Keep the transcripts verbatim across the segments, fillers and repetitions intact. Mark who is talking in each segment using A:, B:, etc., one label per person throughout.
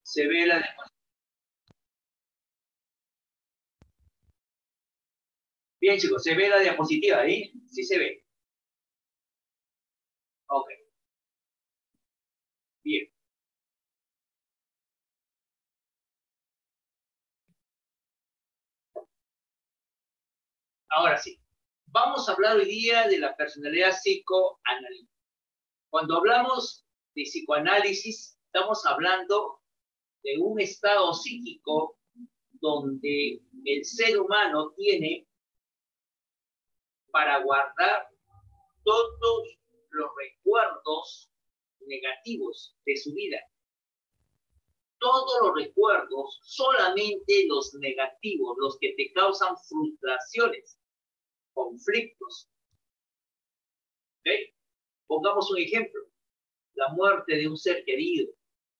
A: Se ve la diapositiva. Bien, chicos, ¿se ve la diapositiva ahí? Sí se ve. Ok. Bien. Ahora sí. Vamos a hablar hoy día de la personalidad psicoanalítica. Cuando hablamos de psicoanálisis, estamos hablando de un estado psíquico donde el ser humano tiene para guardar todos los recuerdos negativos de su vida. Todos los recuerdos, solamente los negativos, los que te causan frustraciones, conflictos. ¿Okay? Pongamos un ejemplo, la muerte de un ser querido.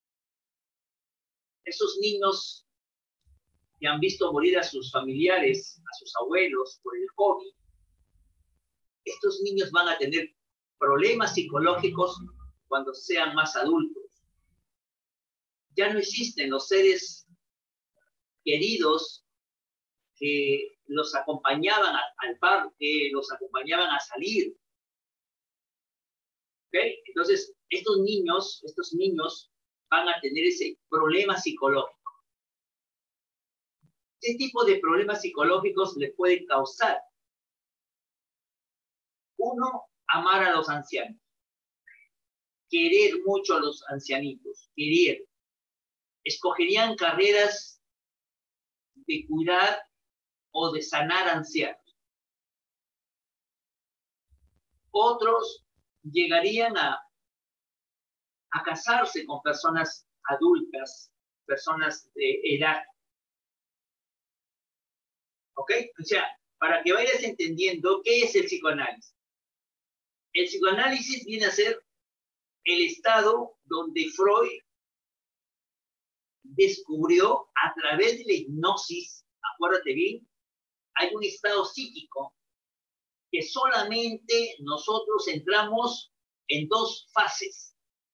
A: Esos niños que han visto morir a sus familiares, a sus abuelos por el COVID, estos niños van a tener problemas psicológicos cuando sean más adultos. Ya no existen los seres queridos que los acompañaban a, al parque, los acompañaban a salir. ¿Okay? Entonces, estos niños, estos niños van a tener ese problema psicológico. ¿Qué tipo de problemas psicológicos le pueden causar? Uno, amar a los ancianos. Querer mucho a los ancianitos. Querer. Escogerían carreras de cuidar o de sanar ancianos. Otros llegarían a, a casarse con personas adultas, personas de edad. ¿Ok? O sea, para que vayas entendiendo qué es el psicoanálisis. El psicoanálisis viene a ser el estado donde Freud descubrió a través de la hipnosis, acuérdate bien, hay un estado psíquico que solamente nosotros entramos en dos fases.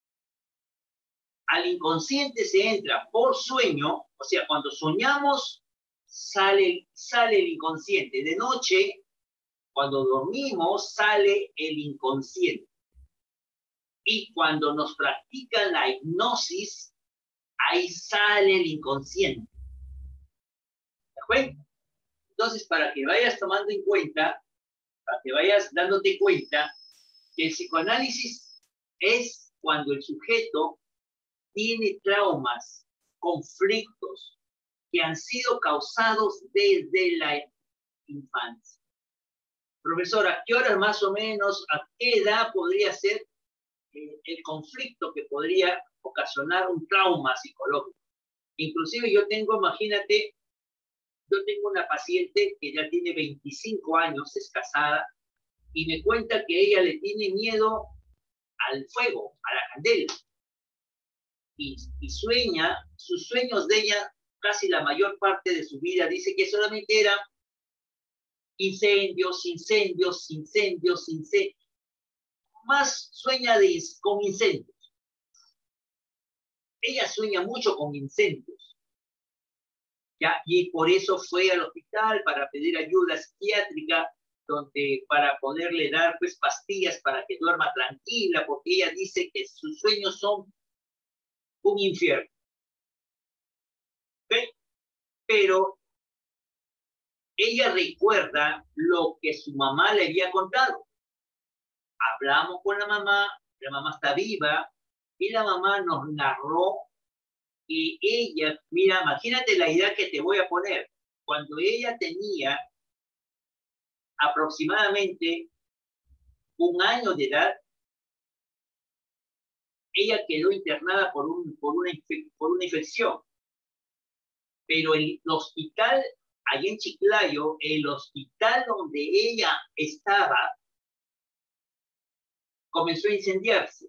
A: Al inconsciente se entra por sueño, o sea, cuando soñamos sale, sale el inconsciente. De noche, cuando dormimos, sale el inconsciente. Y cuando nos practican la hipnosis, ahí sale el inconsciente. ¿De acuerdo? Entonces, para que vayas tomando en cuenta, para que vayas dándote cuenta, que el psicoanálisis es cuando el sujeto tiene traumas, conflictos que han sido causados desde la infancia. Profesor, ¿a qué hora más o menos, a qué edad podría ser eh, el conflicto que podría ocasionar un trauma psicológico? Inclusive yo tengo, imagínate, yo tengo una paciente que ya tiene veinticinco años, es casada, y me cuenta que ella le tiene miedo al fuego, a la candela. Y, y sueña, sus sueños de ella, casi la mayor parte de su vida, dice que solamente eran incendios, incendios, incendios, incendios. Más sueña de, con incendios. Ella sueña mucho con incendios. ¿Ya? Y por eso fue al hospital para pedir ayuda psiquiátrica, donde, para poderle dar pues, pastillas para que duerma tranquila, porque ella dice que sus sueños son un infierno. ¿Okay? Pero ella recuerda lo que su mamá le había contado. Hablamos con la mamá, la mamá está viva, y la mamá nos narró que ella, mira, imagínate la idea que te voy a poner. Cuando ella tenía aproximadamente un año de edad, ella quedó internada por, un, por, una, por una infección. Pero el hospital, allá en Chiclayo, el hospital donde ella estaba, comenzó a incendiarse.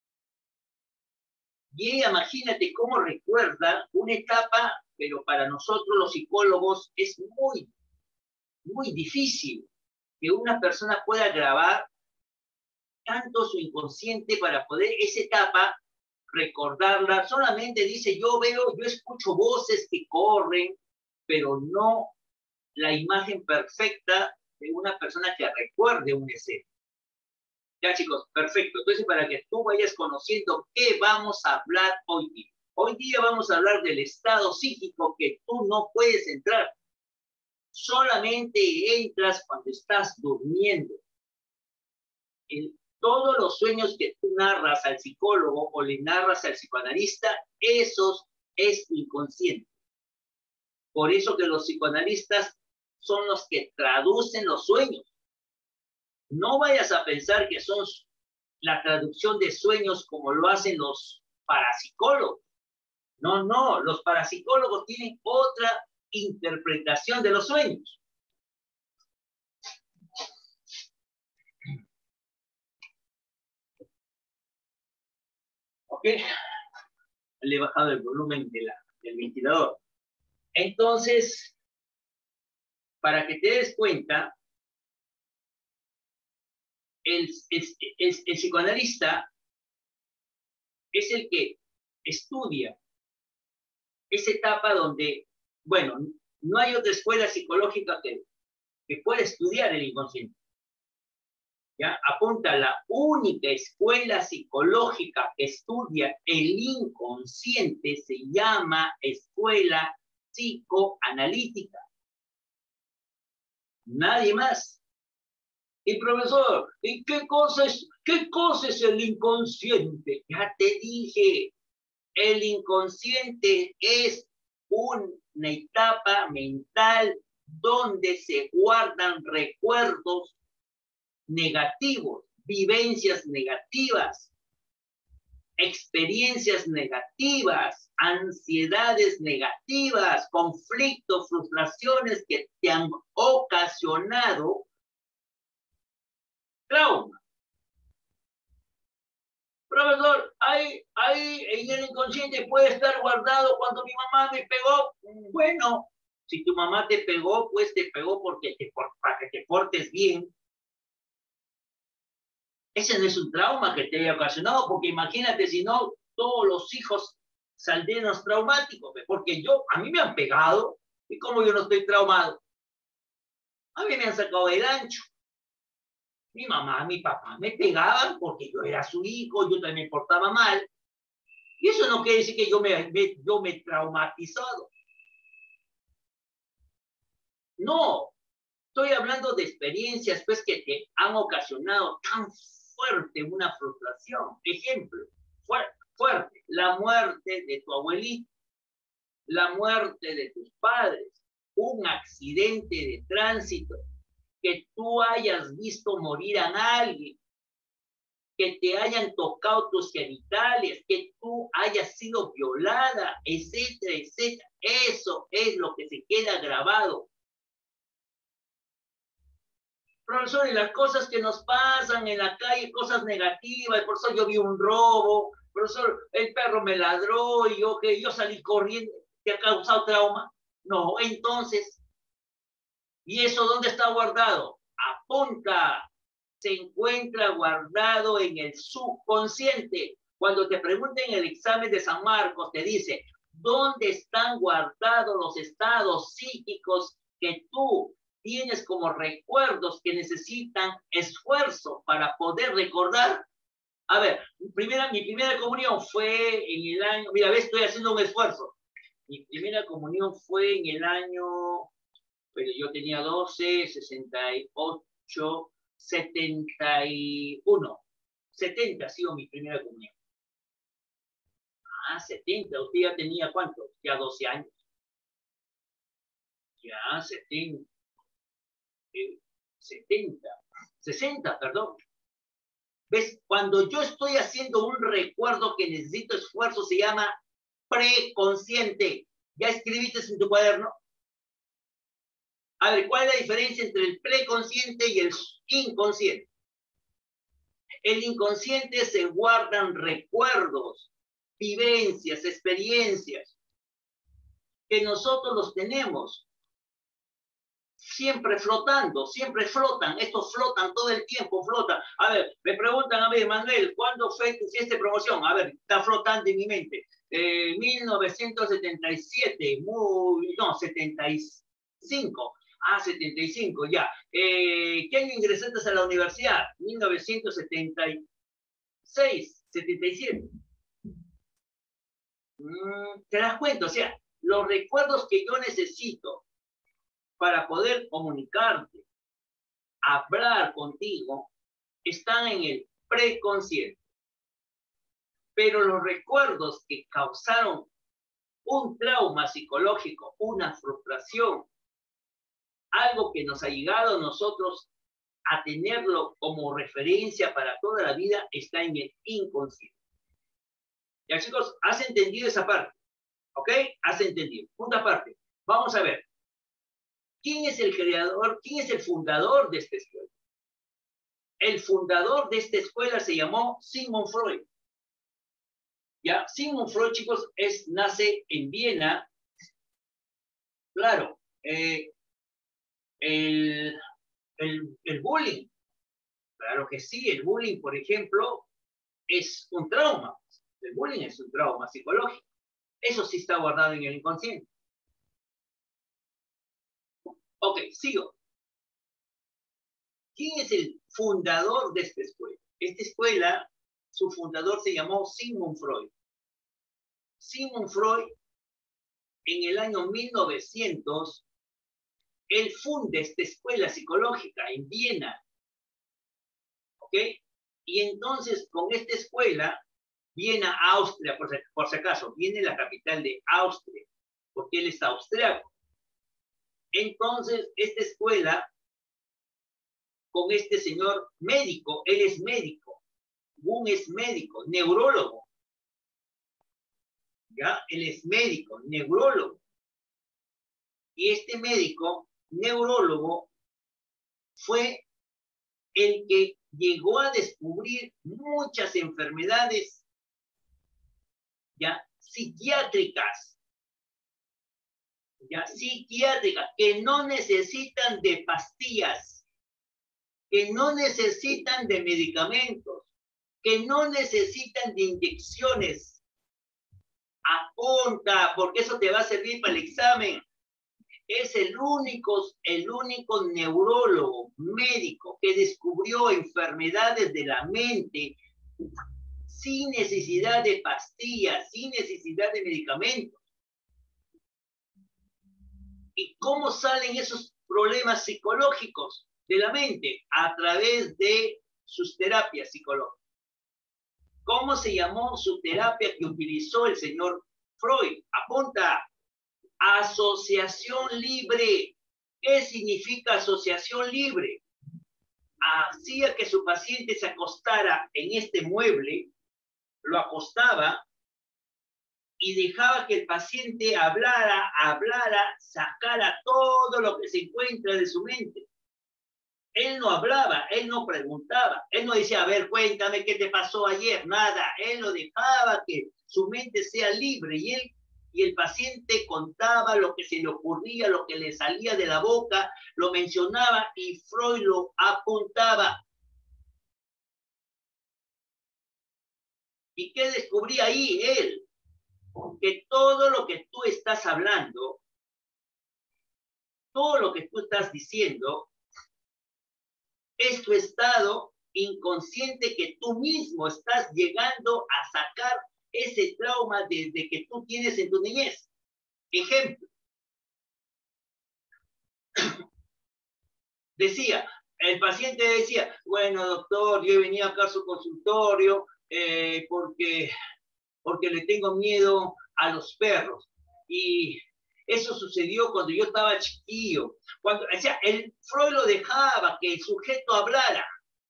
A: Y ella, imagínate cómo recuerda una etapa, pero para nosotros los psicólogos es muy, muy difícil que una persona pueda grabar tanto su inconsciente para poder esa etapa recordarla, solamente dice, yo veo, yo escucho voces que corren, pero no la imagen perfecta de una persona que recuerde una escena. Ya, chicos, perfecto. Entonces, para que tú vayas conociendo qué vamos a hablar hoy día. Hoy día vamos a hablar del estado psíquico que tú no puedes entrar. Solamente entras cuando estás durmiendo. En todos los sueños que tú narras al psicólogo o le narras al psicoanalista, esos es inconsciente. Por eso que los psicoanalistas son los que traducen los sueños. No vayas a pensar que son la traducción de sueños como lo hacen los parapsicólogos. No, no, los parapsicólogos tienen otra interpretación de los sueños. ¿Ok? Le he bajado el volumen de la, del ventilador. Entonces, para que te des cuenta, el, el, el, el psicoanalista es el que estudia esa etapa donde, bueno, no hay otra escuela psicológica que, que pueda estudiar el inconsciente. ¿Ya? Apunta, la única escuela psicológica que estudia el inconsciente se llama escuela psicoanalítica. Nadie más. Y profesor, ¿y qué cosa es, qué cosa es el inconsciente? Ya te dije, el inconsciente es una etapa mental donde se guardan recuerdos negativos, vivencias negativas, experiencias negativas, ansiedades negativas, conflictos, frustraciones que te han ocasionado trauma. Profesor, ahí, ahí en el inconsciente puede estar guardado cuando mi mamá me pegó. Bueno, si tu mamá te pegó, pues te pegó porque te, para que te portes bien. Ese no es un trauma que te haya ocasionado, porque imagínate si no, todos los hijos saldrían traumáticos, porque yo, a mí me han pegado, y como yo no estoy traumado, a mí me han sacado del ancho. Mi mamá, mi papá me pegaban porque yo era su hijo, yo también me portaba mal, y eso no quiere decir que yo me, me, yo me he traumatizado. No, estoy hablando de experiencias pues que te han ocasionado tan fuerte una frustración. Ejemplo, fuerte, fuerte, la muerte de tu abuelito, la muerte de tus padres, un accidente de tránsito, que tú hayas visto morir a alguien, que te hayan tocado tus genitales, que tú hayas sido violada, etcétera, etcétera. Eso es lo que se queda grabado. Profesor, y las cosas que nos pasan en la calle, cosas negativas, profesor, yo vi un robo, profesor, el perro me ladró y yo, que yo salí corriendo, ¿te ha causado trauma? No, entonces, ¿y eso dónde está guardado? Apunta, se encuentra guardado en el subconsciente. Cuando te pregunten en el examen de San Marcos, te dice, ¿dónde están guardados los estados psíquicos que tú tienes como recuerdos que necesitan esfuerzo para poder recordar? A ver, mi primera, mi primera comunión fue en el año, mira, ves, estoy haciendo un esfuerzo. Mi primera comunión fue en el año, pero yo tenía doce, sesenta y ocho, setenta y uno. setenta ha sido mi primera comunión. Ah, setenta, usted ya tenía ¿cuánto? Ya doce años. Ya, setenta. setenta, sesenta, perdón. ¿Ves? Cuando yo estoy haciendo un recuerdo que necesito esfuerzo, se llama preconsciente. ¿Ya escribiste en tu cuaderno? A ver, ¿cuál es la diferencia entre el preconsciente y el inconsciente? El inconsciente se guardan recuerdos, vivencias, experiencias, que nosotros los tenemos siempre flotando, siempre flotan, estos flotan todo el tiempo, flotan. A ver, me preguntan a ver, Manuel, ¿cuándo fue tu fiesta de promoción? A ver, está flotando en mi mente. Eh, mil novecientos setenta y siete, muy, no, setenta y cinco. Ah, setenta y cinco, ya. Eh, ¿Qué año ingresaste a la universidad? mil novecientos setenta y seis, setenta y siete. Mm, ¿te das cuenta? O sea, los recuerdos que yo necesito para poder comunicarte, hablar contigo, están en el preconsciente. Pero los recuerdos que causaron un trauma psicológico, una frustración, algo que nos ha llegado a nosotros a tenerlo como referencia para toda la vida, está en el inconsciente. Ya, chicos, ¿has entendido esa parte? ¿Ok? ¿Has entendido? Punta parte. Vamos a ver. ¿Quién es el creador? ¿Quién es el fundador de esta escuela? El fundador de esta escuela se llamó Sigmund Freud. Ya, Sigmund Freud, chicos, es, nace en Viena. Claro, eh, el, el, el bullying. Claro que sí, el bullying, por ejemplo, es un trauma. El bullying es un trauma psicológico. Eso sí está guardado en el inconsciente. Ok, sigo. ¿Quién es el fundador de esta escuela? Esta escuela, su fundador se llamó Sigmund Freud. Sigmund Freud, en el año mil novecientos, él funda esta escuela psicológica en Viena. ¿Ok? Y entonces, con esta escuela, Viena, Austria, por si, por si acaso, viene la capital de Austria, porque él es austriaco. Entonces, esta escuela, con este señor médico, él es médico, Wundt es médico, neurólogo, ¿ya? Él es médico, neurólogo. Y este médico, neurólogo, fue el que llegó a descubrir muchas enfermedades, ¿ya? Psiquiátricas, ¿ya? Psiquiátricas, que no necesitan de pastillas, que no necesitan de medicamentos, que no necesitan de inyecciones. Apunta, porque eso te va a servir para el examen. Es el único, el único neurólogo médico que descubrió enfermedades de la mente sin necesidad de pastillas, sin necesidad de medicamentos. ¿Y cómo salen esos problemas psicológicos de la mente? A través de sus terapias psicológicas. ¿Cómo se llamó su terapia que utilizó el señor Freud? Apunta. Asociación libre. ¿Qué significa asociación libre? Hacía que su paciente se acostara en este mueble, lo acostaba y dejaba que el paciente hablara, hablara, sacara todo lo que se encuentra de su mente. Él no hablaba, él no preguntaba, él no decía, a ver, cuéntame qué te pasó ayer, nada. Él lo dejaba que su mente sea libre y él y el paciente contaba lo que se le ocurría, lo que le salía de la boca, lo mencionaba y Freud lo apuntaba. ¿Y qué descubría ahí él? Que todo lo que tú estás hablando, todo lo que tú estás diciendo, es tu estado inconsciente que tú mismo estás llegando a sacar ese trauma desde que tú tienes en tu niñez. Ejemplo. Decía, el paciente decía, bueno, doctor, yo he venido acá a su consultorio eh, porque, porque le tengo miedo a los perros. Y eso sucedió cuando yo estaba chiquillo. Cuando, o sea, el Freud lo dejaba que el sujeto hablara.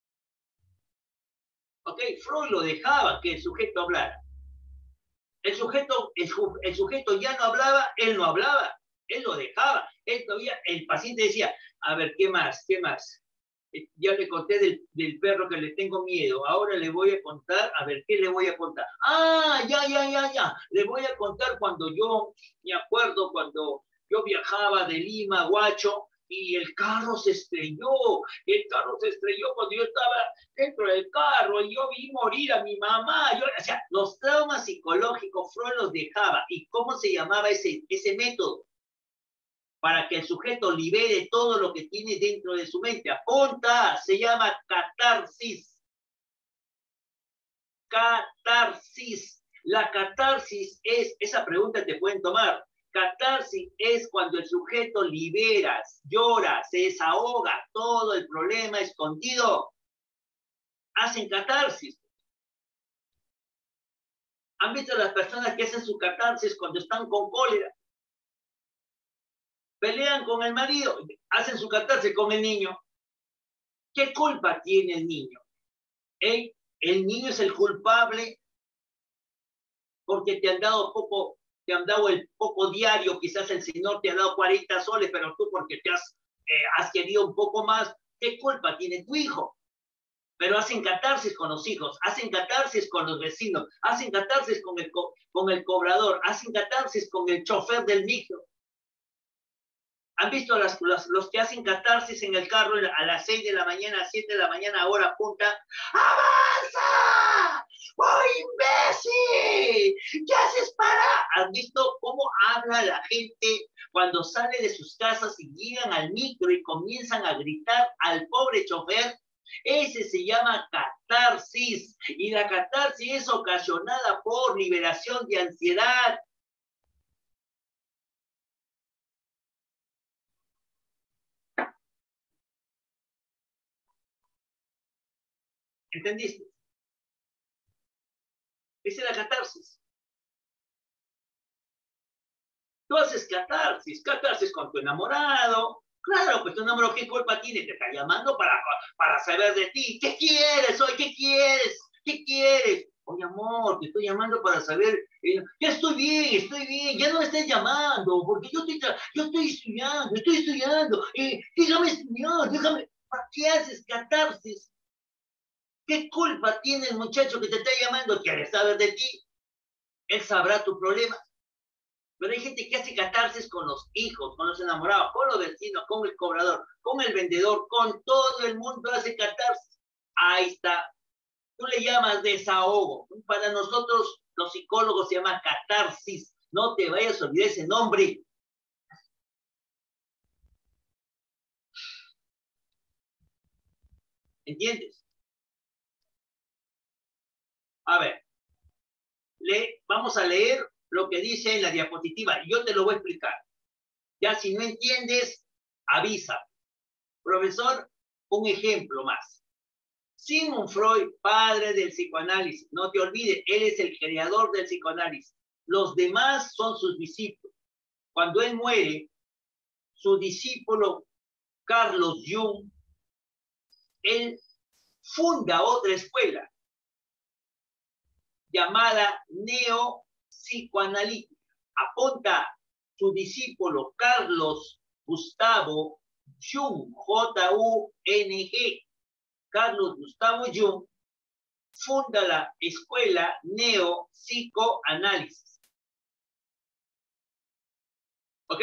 A: ¿Ok? Freud lo dejaba que el sujeto hablara. El sujeto, el, el sujeto ya no hablaba, él no hablaba, él lo dejaba. Él todavía, el paciente decía, a ver, ¿qué más? ¿Qué más? Ya le conté del, del perro que le tengo miedo, ahora le voy a contar, a ver, ¿qué le voy a contar? Ah, ya, ya, ya, ya, le voy a contar cuando yo, me acuerdo, cuando yo viajaba de Lima a Huacho y el carro se estrelló, el carro se estrelló cuando yo estaba dentro del carro y yo vi morir a mi mamá. Yo, o sea, los traumas psicológicos Freud los dejaba. ¿Y cómo se llamaba ese, ese método? Para que el sujeto libere todo lo que tiene dentro de su mente. Apunta, se llama catarsis. Catarsis. La catarsis es, esa pregunta te pueden tomar. Catarsis es cuando el sujeto libera, llora, se desahoga todo el problema escondido. Hacen catarsis. ¿Han visto las personas que hacen su catarsis cuando están con cólera? Pelean con el marido, hacen su catarsis con el niño. ¿Qué culpa tiene el niño? ¿Eh? El niño es el culpable porque te han dado poco, te han dado el poco diario, quizás el señor te ha dado cuarenta soles, pero tú porque te has, eh, has querido un poco más, ¿qué culpa tiene tu hijo? Pero hacen catarsis con los hijos, hacen catarsis con los vecinos, hacen catarsis con el, co con el cobrador, hacen catarsis con el chofer del micro. ¿Han visto las, los, los que hacen catarsis en el carro a las seis de la mañana, a siete de la mañana, hora punta? ¡Avanza! ¡Oh, imbécil! ¿Qué haces para? ¿Han visto cómo habla la gente cuando sale de sus casas y llegan al micro y comienzan a gritar al pobre chofer? Ese se llama catarsis. Y la catarsis es ocasionada por liberación de ansiedad. ¿Entendiste? Esa es la catarsis. Tú haces catarsis, catarsis con tu enamorado. Claro, pues tu enamorado, ¿qué culpa tiene? Te está llamando para, para saber de ti. ¿Qué quieres hoy? ¿Qué quieres? ¿Qué quieres? Oye, amor, te estoy llamando para saber. Eh, ya estoy bien, estoy bien. Ya no me estés llamando, porque yo estoy, yo estoy estudiando, estoy estudiando. Eh, déjame estudiar, déjame. ¿Para qué haces catarsis? ¿Qué culpa tiene el muchacho que te está llamando? ¿Quiere saber de ti? Él sabrá tu problema. Pero hay gente que hace catarsis con los hijos, con los enamorados, con los vecinos, con el cobrador, con el vendedor, con todo el mundo hace catarsis. Ahí está. Tú le llamas desahogo. Para nosotros, los psicólogos, se llama catarsis. No te vayas a olvidar ese nombre. ¿Entiendes? A ver, le, vamos a leer lo que dice en la diapositiva y yo te lo voy a explicar. Ya si no entiendes, avisa. Profesor, un ejemplo más. Sigmund Freud, padre del psicoanálisis. No te olvides, él es el creador del psicoanálisis. Los demás son sus discípulos. Cuando él muere, su discípulo Carlos Jung, él funda otra escuela llamada neopsicoanalítica. Apunta su discípulo Carlos Gustavo Jung, J U N G. Carlos Gustavo Jung funda la escuela neopsicoanálisis. ¿Ok?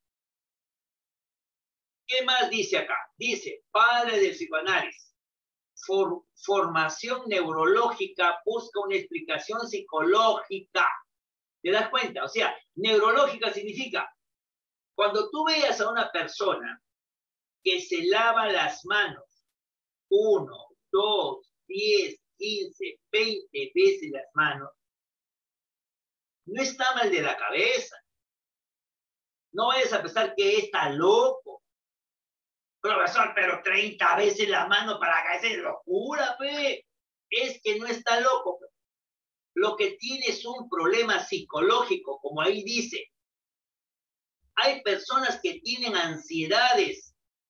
A: ¿Qué más dice acá? Dice, padre del psicoanálisis. For, formación neurológica busca una explicación psicológica. ¿Te das cuenta? O sea, neurológica significa, cuando tú veas a una persona que se lava las manos uno, dos, diez, quince, veinte veces las manos, no está mal de la cabeza. No vayas a pensar que está loco. Profesor, pero treinta veces la mano para que es locura, pe. Es que no está loco. Pe. Lo que tiene es un problema psicológico, como ahí dice. Hay personas que tienen ansiedades.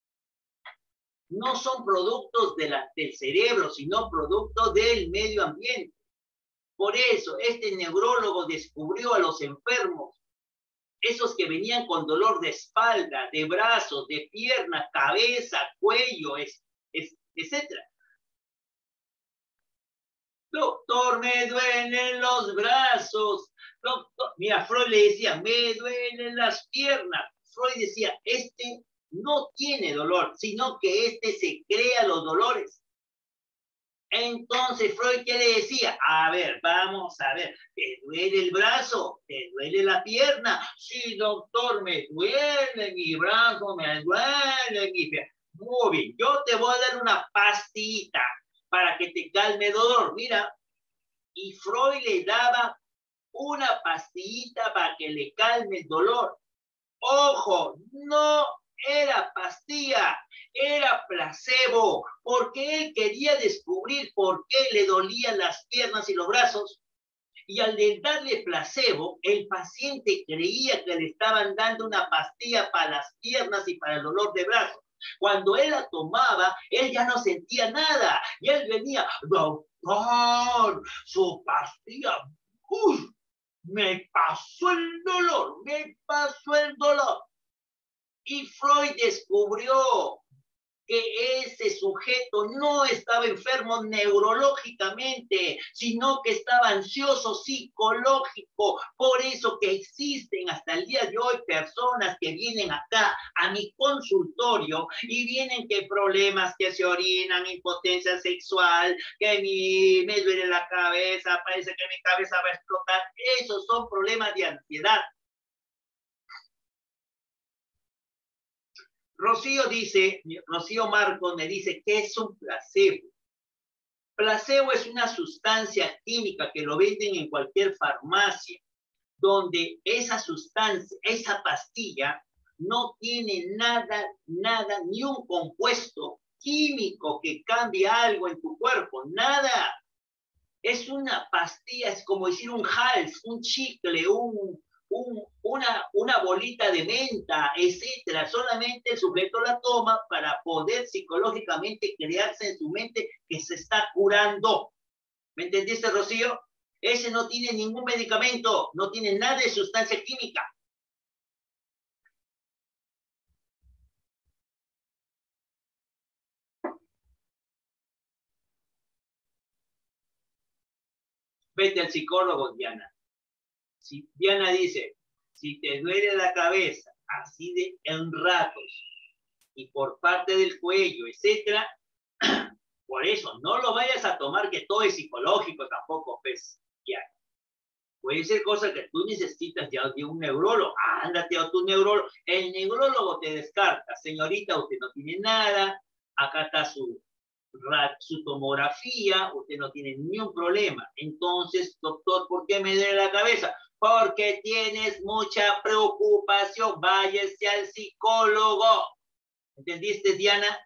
A: No son productos de la, del cerebro, sino productos del medio ambiente. Por eso, este neurólogo descubrió a los enfermos, esos que venían con dolor de espalda, de brazos, de piernas, cabeza, cuello, es, es, etcétera. Doctor, me duelen los brazos. Doctor, mira, Freud le decía, me duelen las piernas. Freud decía, este no tiene dolor, sino que éste se crea los dolores. Entonces Freud, ¿qué le decía? A ver, vamos a ver, ¿te duele el brazo? ¿Te duele la pierna? Sí, doctor, me duele mi brazo, me duele mi pierna. Muy bien, yo te voy a dar una pastillita para que te calme el dolor. Mira, y Freud le daba una pastillita para que le calme el dolor. Ojo, no era pastilla, era placebo, porque él quería descubrir por qué le dolían las piernas y los brazos. Y al darle placebo, el paciente creía que le estaban dando una pastilla para las piernas y para el dolor de brazos. Cuando él la tomaba, él ya no sentía nada. Y él venía, doctor, su pastilla, uy, me pasó el dolor, me pasó el dolor. Y Freud descubrió que ese sujeto no estaba enfermo neurológicamente, sino que estaba ansioso psicológico. Por eso que existen hasta el día de hoy personas que vienen acá a mi consultorio y vienen que problemas que se orinan, impotencia sexual, que mi, me duele la cabeza, parece que mi cabeza va a explotar. Esos son problemas de ansiedad. Rocío dice, Rocío Marcos me dice, ¿qué es un placebo? Placebo es una sustancia química que lo venden en cualquier farmacia, donde esa sustancia, esa pastilla, no tiene nada, nada, ni un compuesto químico que cambie algo en tu cuerpo, nada. Es una pastilla, es como decir un hals, un chicle, un, un, una, una bolita de menta, etcétera. Solamente el sujeto la toma para poder psicológicamente crearse en su mente que se está curando. ¿Me entendiste, Rocío? Ese no tiene ningún medicamento, no tiene nada de sustancia química. Vete al psicólogo, Diana. Si Diana dice, si te duele la cabeza, así de en ratos, y por parte del cuello, etcétera, por eso, no lo vayas a tomar que todo es psicológico tampoco, pues, ya. Puede ser cosa que tú necesitas ya de un neurólogo. Ándate a tu neurólogo. El neurólogo te descarta. Señorita, usted no tiene nada. Acá está su, su tomografía. Usted no tiene ni un problema. Entonces, doctor, ¿por qué me duele la cabeza? Porque tienes mucha preocupación. Váyase al psicólogo. ¿Entendiste, Diana?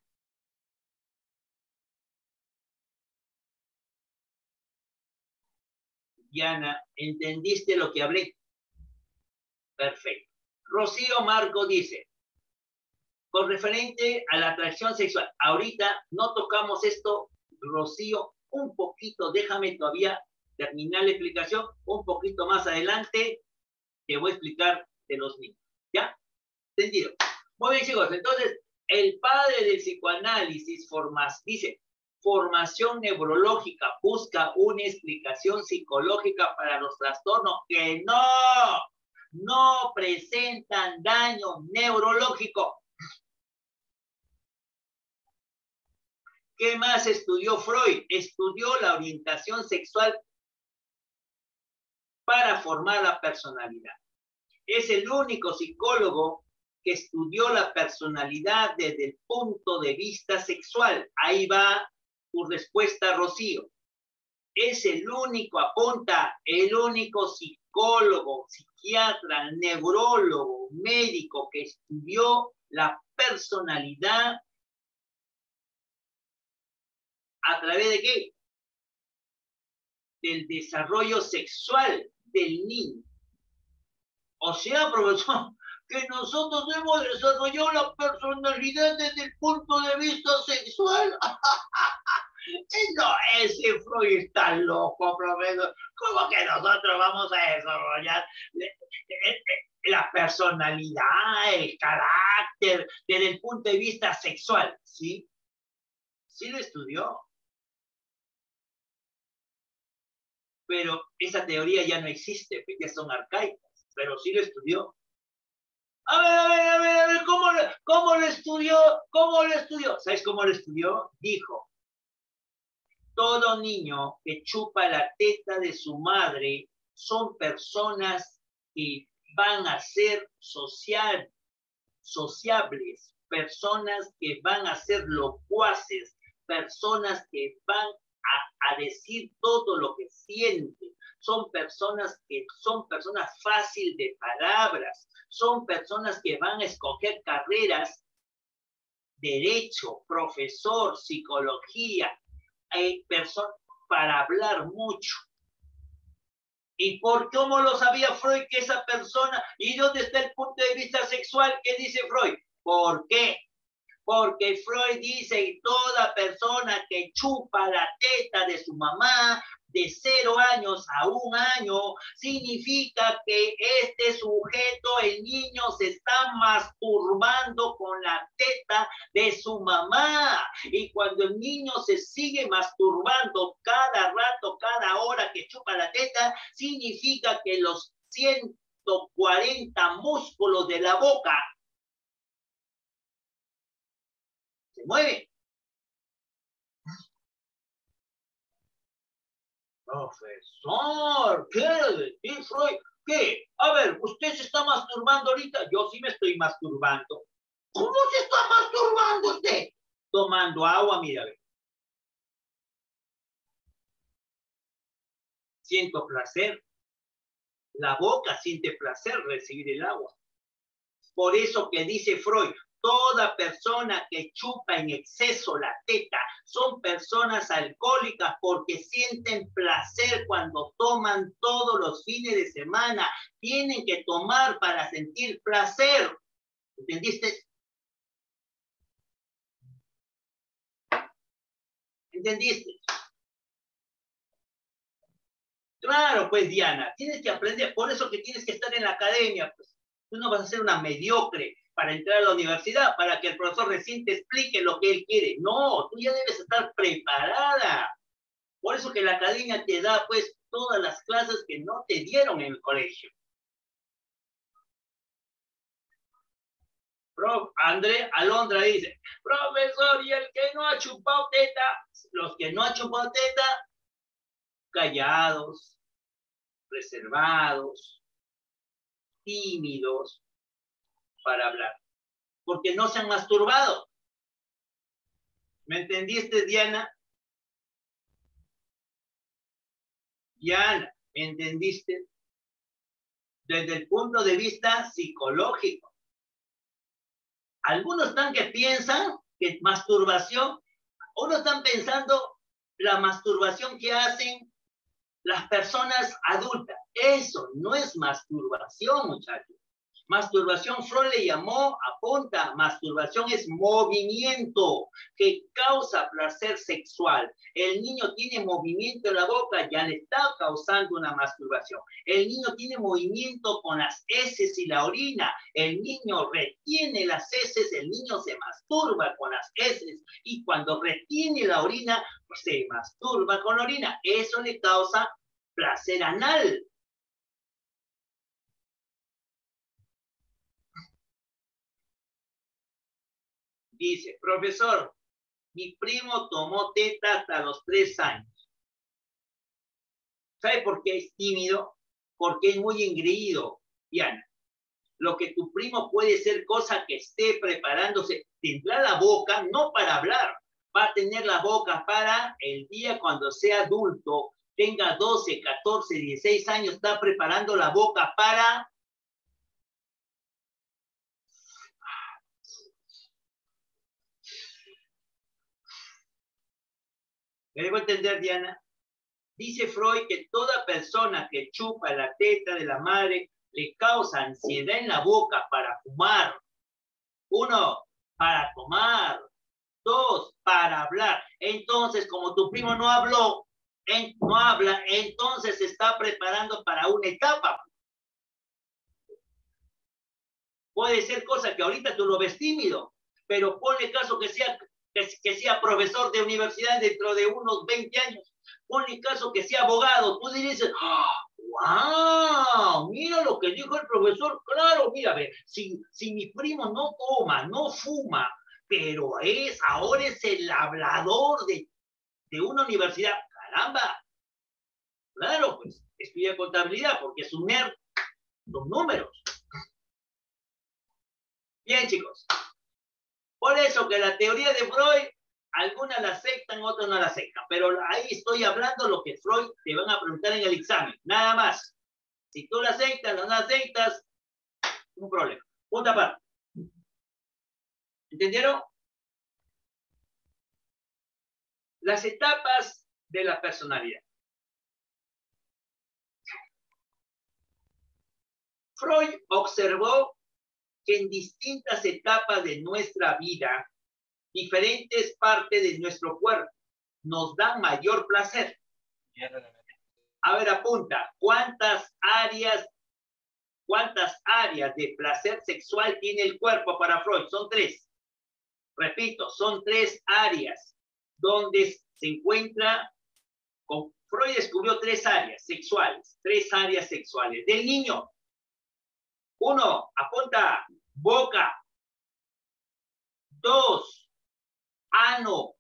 A: Diana, ¿entendiste lo que hablé? Perfecto. Rocío Marco dice, con referente a la atracción sexual, ahorita no tocamos esto, Rocío, un poquito, déjame todavía terminar la explicación, un poquito más adelante te voy a explicar de los niños. ¿Ya? ¿Entendido? Muy bien, chicos, entonces, el padre del psicoanálisis formas, dice, formación neurológica busca una explicación psicológica para los trastornos que no, no presentan daño neurológico. ¿Qué más estudió Freud? Estudió la orientación sexual para formar la personalidad. Es el único psicólogo que estudió la personalidad desde el punto de vista sexual. Ahí va tu respuesta, Rocío. Es el único, apunta, el único psicólogo, psiquiatra, neurólogo, médico que estudió la personalidad a través de qué? Del desarrollo sexual del niño. O sea, profesor, que nosotros hemos desarrollado la personalidad desde el punto de vista sexual. No, ese Freud está loco, profesor. ¿Cómo que nosotros vamos a desarrollar la personalidad, el carácter desde el punto de vista sexual? Sí, sí lo estudió. Pero esa teoría ya no existe, ya son arcaicas, pero sí lo estudió. A ver, a ver, a ver, a ver, ¿cómo, ¿Cómo lo estudió? ¿Cómo lo estudió? ¿Sabes cómo lo estudió? Dijo, todo niño que chupa la teta de su madre son personas que van a ser social, sociables, personas que van a ser locuaces, personas que van a, a decir todo lo que sienten. Son personas que son personas fáciles de palabras, son personas que van a escoger carreras, derecho, profesor, psicología, eh, para hablar mucho. ¿Y por cómo lo sabía Freud que esa persona? ¿Y dónde está el punto de vista sexual que dice Freud? ¿Por qué? Porque Freud dice que toda persona que chupa la teta de su mamá de cero años a un año, significa que este sujeto, el niño, se está masturbando con la teta de su mamá. Y cuando el niño se sigue masturbando cada rato, cada hora que chupa la teta, significa que los ciento cuarenta músculos de la boca se mueven. Profesor, ¿qué decir, Freud? ¿Qué? A ver, ¿usted se está masturbando ahorita? Yo sí me estoy masturbando. ¿Cómo se está masturbando usted? Tomando agua, mira, ve. Siento placer. La boca siente placer recibir el agua. Por eso que dice Freud, toda persona que chupa en exceso la teta son personas alcohólicas porque sienten placer cuando toman todos los fines de semana. Tienen que tomar para sentir placer. ¿Entendiste? ¿Entendiste? Claro, pues Diana, tienes que aprender. Por eso que tienes que estar en la academia. Pues. Tú no vas a ser una mediocre para entrar a la universidad, para que el profesor recién te explique lo que él quiere. No, tú ya debes estar preparada. Por eso que la academia te da, pues, todas las clases que no te dieron en el colegio. Prof, André Alondra dice, profesor, ¿y el que no ha chupado teta? Los que no han chupado teta, callados, reservados, tímidos para hablar, porque no se han masturbado. ¿Me entendiste, Diana? Diana, ¿me entendiste? Desde el punto de vista psicológico. Algunos están que piensan que masturbación, unos están pensando la masturbación que hacen las personas adultas. Eso no es masturbación, muchachos. Masturbación, Freud le llamó, apunta, masturbación es movimiento que causa placer sexual. El niño tiene movimiento en la boca, ya le está causando una masturbación. El niño tiene movimiento con las heces y la orina. El niño retiene las heces, el niño se masturba con las heces. Y cuando retiene la orina, pues se masturba con la orina. Eso le causa placer anal. Dice, profesor, mi primo tomó teta hasta los tres años. ¿Sabe por qué es tímido? Porque es muy engreído, Diana. Lo que tu primo puede ser cosa que esté preparándose, tendrá la boca no para hablar, va a tener la boca para el día cuando sea adulto, tenga doce, catorce, dieciséis años, está preparando la boca para... ¿Me debo entender, Diana? Dice Freud que toda persona que chupa la teta de la madre le causa ansiedad en la boca para fumar. Uno, para tomar. Dos, para hablar. Entonces, como tu primo no habló, en, no habla, entonces se está preparando para una etapa. Puede ser cosa que ahorita tú lo ves tímido, pero ponle caso que sea, que, que sea profesor de universidad dentro de unos veinte años. Ponle caso que sea abogado, tú dirías, ¡wow! Mira lo que dijo el profesor. Claro, mira, ve, si, si mi primo no toma, no fuma, pero es, ahora es el hablador de, de una universidad. Caramba, claro, pues estudia contabilidad porque es un nerd, los números. Bien, chicos. Por eso que la teoría de Freud, algunas la aceptan, otras no la aceptan. Pero ahí estoy hablando lo que Freud te van a preguntar en el examen. Nada más. Si tú la aceptas o no la aceptas, un problema. Punta parte. ¿Entendieron? Las etapas de la personalidad. Freud observó que en distintas etapas de nuestra vida, diferentes partes de nuestro cuerpo nos dan mayor placer. A ver, apunta, ¿cuántas áreas, cuántas áreas de placer sexual tiene el cuerpo para Freud? Son tres. Repito, son tres áreas donde se encuentra, con, Freud descubrió tres áreas sexuales, tres áreas sexuales del niño. Uno, apunta, boca. Dos, ano.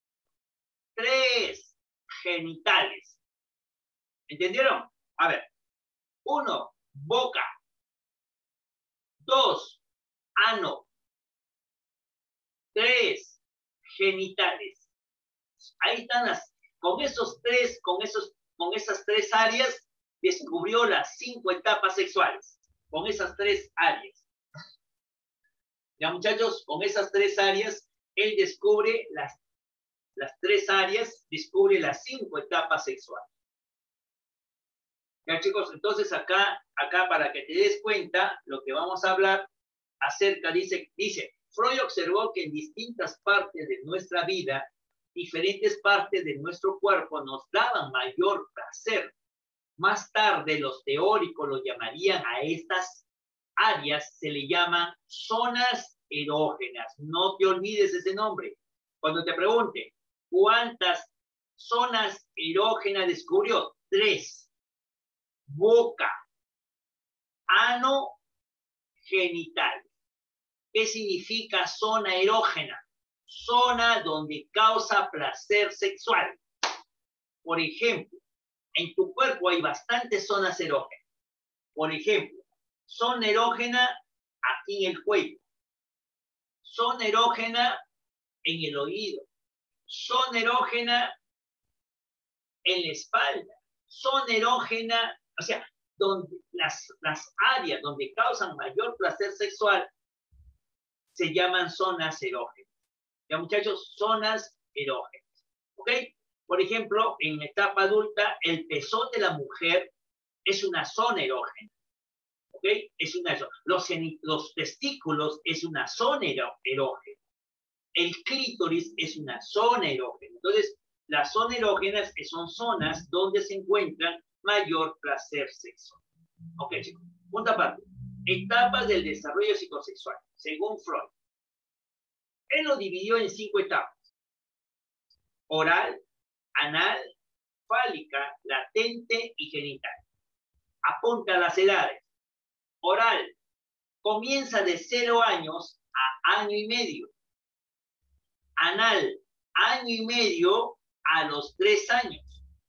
A: Tres, genitales. ¿Entendieron? A ver, uno, boca. Dos, ano. Tres, genitales. Ahí están las, con esos tres, con esos, con esas tres áreas, descubrió las cinco etapas sexuales. Con esas tres áreas. Ya, muchachos, con esas tres áreas, él descubre las, las tres áreas, descubre las cinco etapas sexuales. Ya, chicos, entonces acá, acá para que te des cuenta, lo que vamos a hablar acerca, dice, dice, Freud observó que en distintas partes de nuestra vida, diferentes partes de nuestro cuerpo nos daban mayor placer. Más tarde, los teóricos lo llamarían a estas áreas, se le llaman zonas erógenas. No te olvides ese nombre. Cuando te pregunte, ¿cuántas zonas erógenas descubrió? Tres. Boca, ano, genital. ¿Qué significa zona erógena? Zona donde causa placer sexual. Por ejemplo, en tu cuerpo hay bastantes zonas erógenas. Por ejemplo, zona erógena aquí en el cuello. Zona erógena en el oído. Zona erógena en la espalda. Zona erógena, o sea, donde las, las áreas donde causan mayor placer sexual se llaman zonas erógenas. Ya, muchachos, zonas erógenas. ¿Ok? Por ejemplo, en etapa adulta, el pezón de la mujer es una zona erógena. ¿Ok? Es una zona. Los, los testículos es una zona erógena. El clítoris es una zona erógena. Entonces, las zonas erógenas son zonas donde se encuentran mayor placer sexual. Ok, chicos. Punto aparte. Etapas del desarrollo psicosexual, según Freud. Él lo dividió en cinco etapas. Oral, anal, fálica, latente y genital. Apunta las edades. Oral, comienza de cero años a año y medio. Anal, año y medio a los tres años.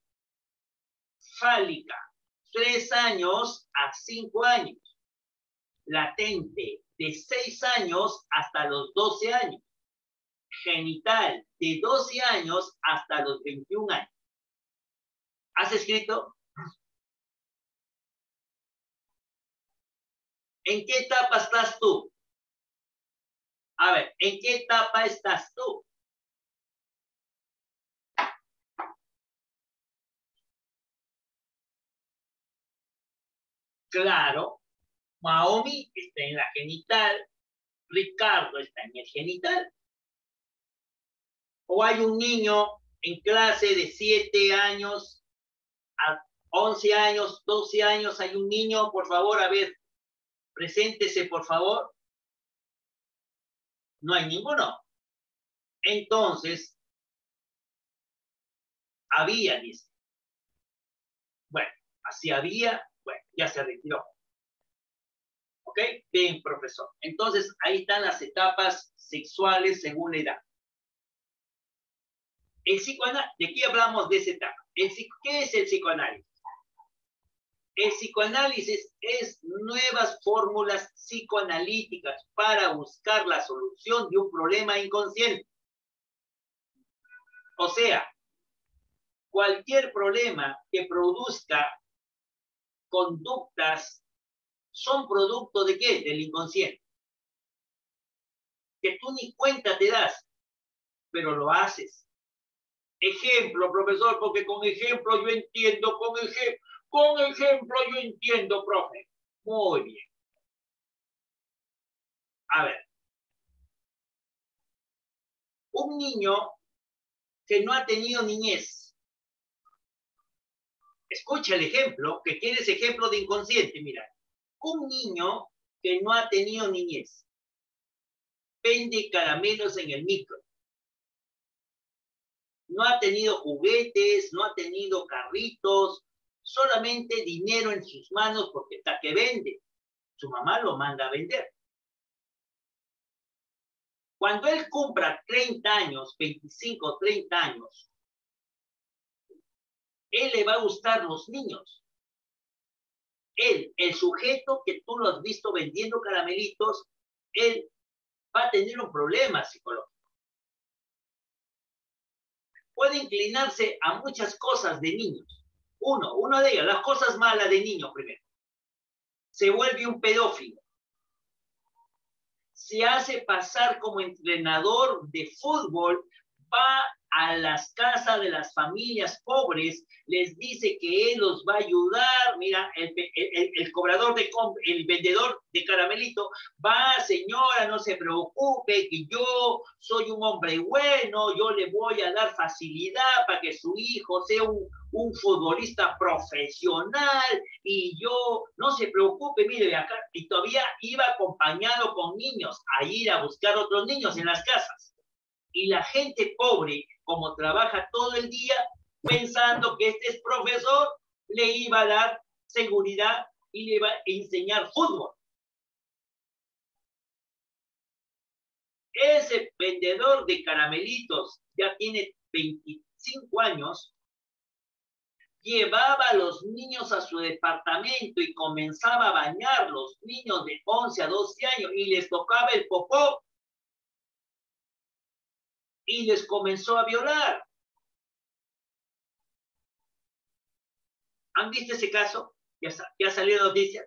A: Fálica, tres años a cinco años. Latente, de seis años hasta los doce años. Genital, de doce años hasta los veintiún años. ¿Has escrito? ¿En qué etapa estás tú? A ver, ¿en qué etapa estás tú? Claro, Maomi está en la genital, Ricardo está en el genital. O hay un niño en clase de siete años a once años, doce años, hay un niño, por favor, a ver, preséntese, por favor. No hay ninguno. Entonces, había, dice. Bueno, así había, bueno, ya se retiró. ¿Ok? Bien, profesor. Entonces, ahí están las etapas sexuales según la edad. El psicoanálisis, de aquí hablamos de esa etapa. El, ¿Qué es el psicoanálisis? El psicoanálisis es nuevas fórmulas psicoanalíticas para buscar la solución de un problema inconsciente. O sea, cualquier problema que produzca conductas son producto de qué? Del inconsciente. Que tú ni cuenta te das, pero lo haces. Ejemplo, profesor, porque con ejemplo yo entiendo, con ejemplo, con ejemplo yo entiendo, profe. Muy bien. A ver. Un niño que no ha tenido niñez. Escucha el ejemplo, que tienes ejemplo de inconsciente, mira. Un niño que no ha tenido niñez vende caramelos en el micro. No ha tenido juguetes, no ha tenido carritos, solamente dinero en sus manos porque está que vende. Su mamá lo manda a vender. Cuando él cumpla treinta años, veinticinco, treinta años, él le va a gustar los niños. Él, el sujeto que tú lo has visto vendiendo caramelitos, él va a tener un problema psicológico. Puede inclinarse a muchas cosas de niños. Uno, una de ellas, las cosas malas de niños primero. Se vuelve un pedófilo. Se hace pasar como entrenador de fútbol, va a las casas de las familias pobres, les dice que él los va a ayudar. Mira, el, el, el cobrador, de el vendedor de caramelito, va, señora, no se preocupe, que yo soy un hombre bueno, yo le voy a dar facilidad para que su hijo sea un, un futbolista profesional, y yo, no se preocupe, mire, acá, y todavía iba acompañado con niños a ir a buscar otros niños en las casas. Y la gente pobre, como trabaja todo el día, pensando que este es profesor, le iba a dar seguridad y le iba a enseñar fútbol. Ese vendedor de caramelitos ya tiene veinticinco años, llevaba a los niños a su departamento y comenzaba a bañar a los niños de once a doce años y les tocaba el popó y les comenzó a violar. ¿Han visto ese caso? ¿Ya, ya salió noticia?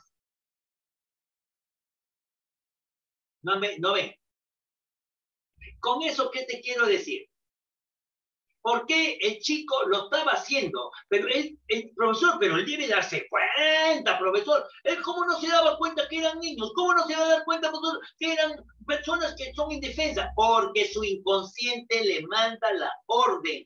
A: No me, no ve. Con eso, ¿qué te quiero decir? ¿Por qué el chico lo estaba haciendo? Pero él, el profesor, pero él debe darse cuenta, profesor. Él, ¿cómo no se daba cuenta que eran niños? ¿Cómo no se va a dar cuenta, profesor, que eran personas que son indefensas? Porque su inconsciente le manda la orden.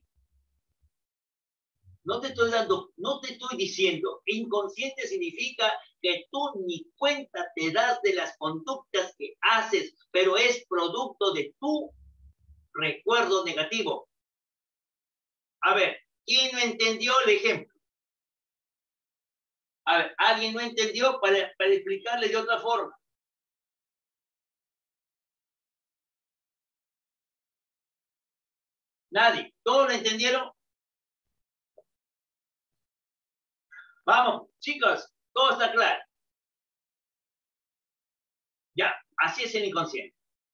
A: No te estoy dando, no te estoy diciendo, inconsciente significa que tú ni cuenta te das de las conductas que haces, pero es producto de tu recuerdo negativo. A ver, ¿quién no entendió el ejemplo? A ver, ¿alguien no entendió para, para explicarle de otra forma? Nadie. ¿Todos lo entendieron? Vamos, chicos, todo está claro. Ya, así es el inconsciente.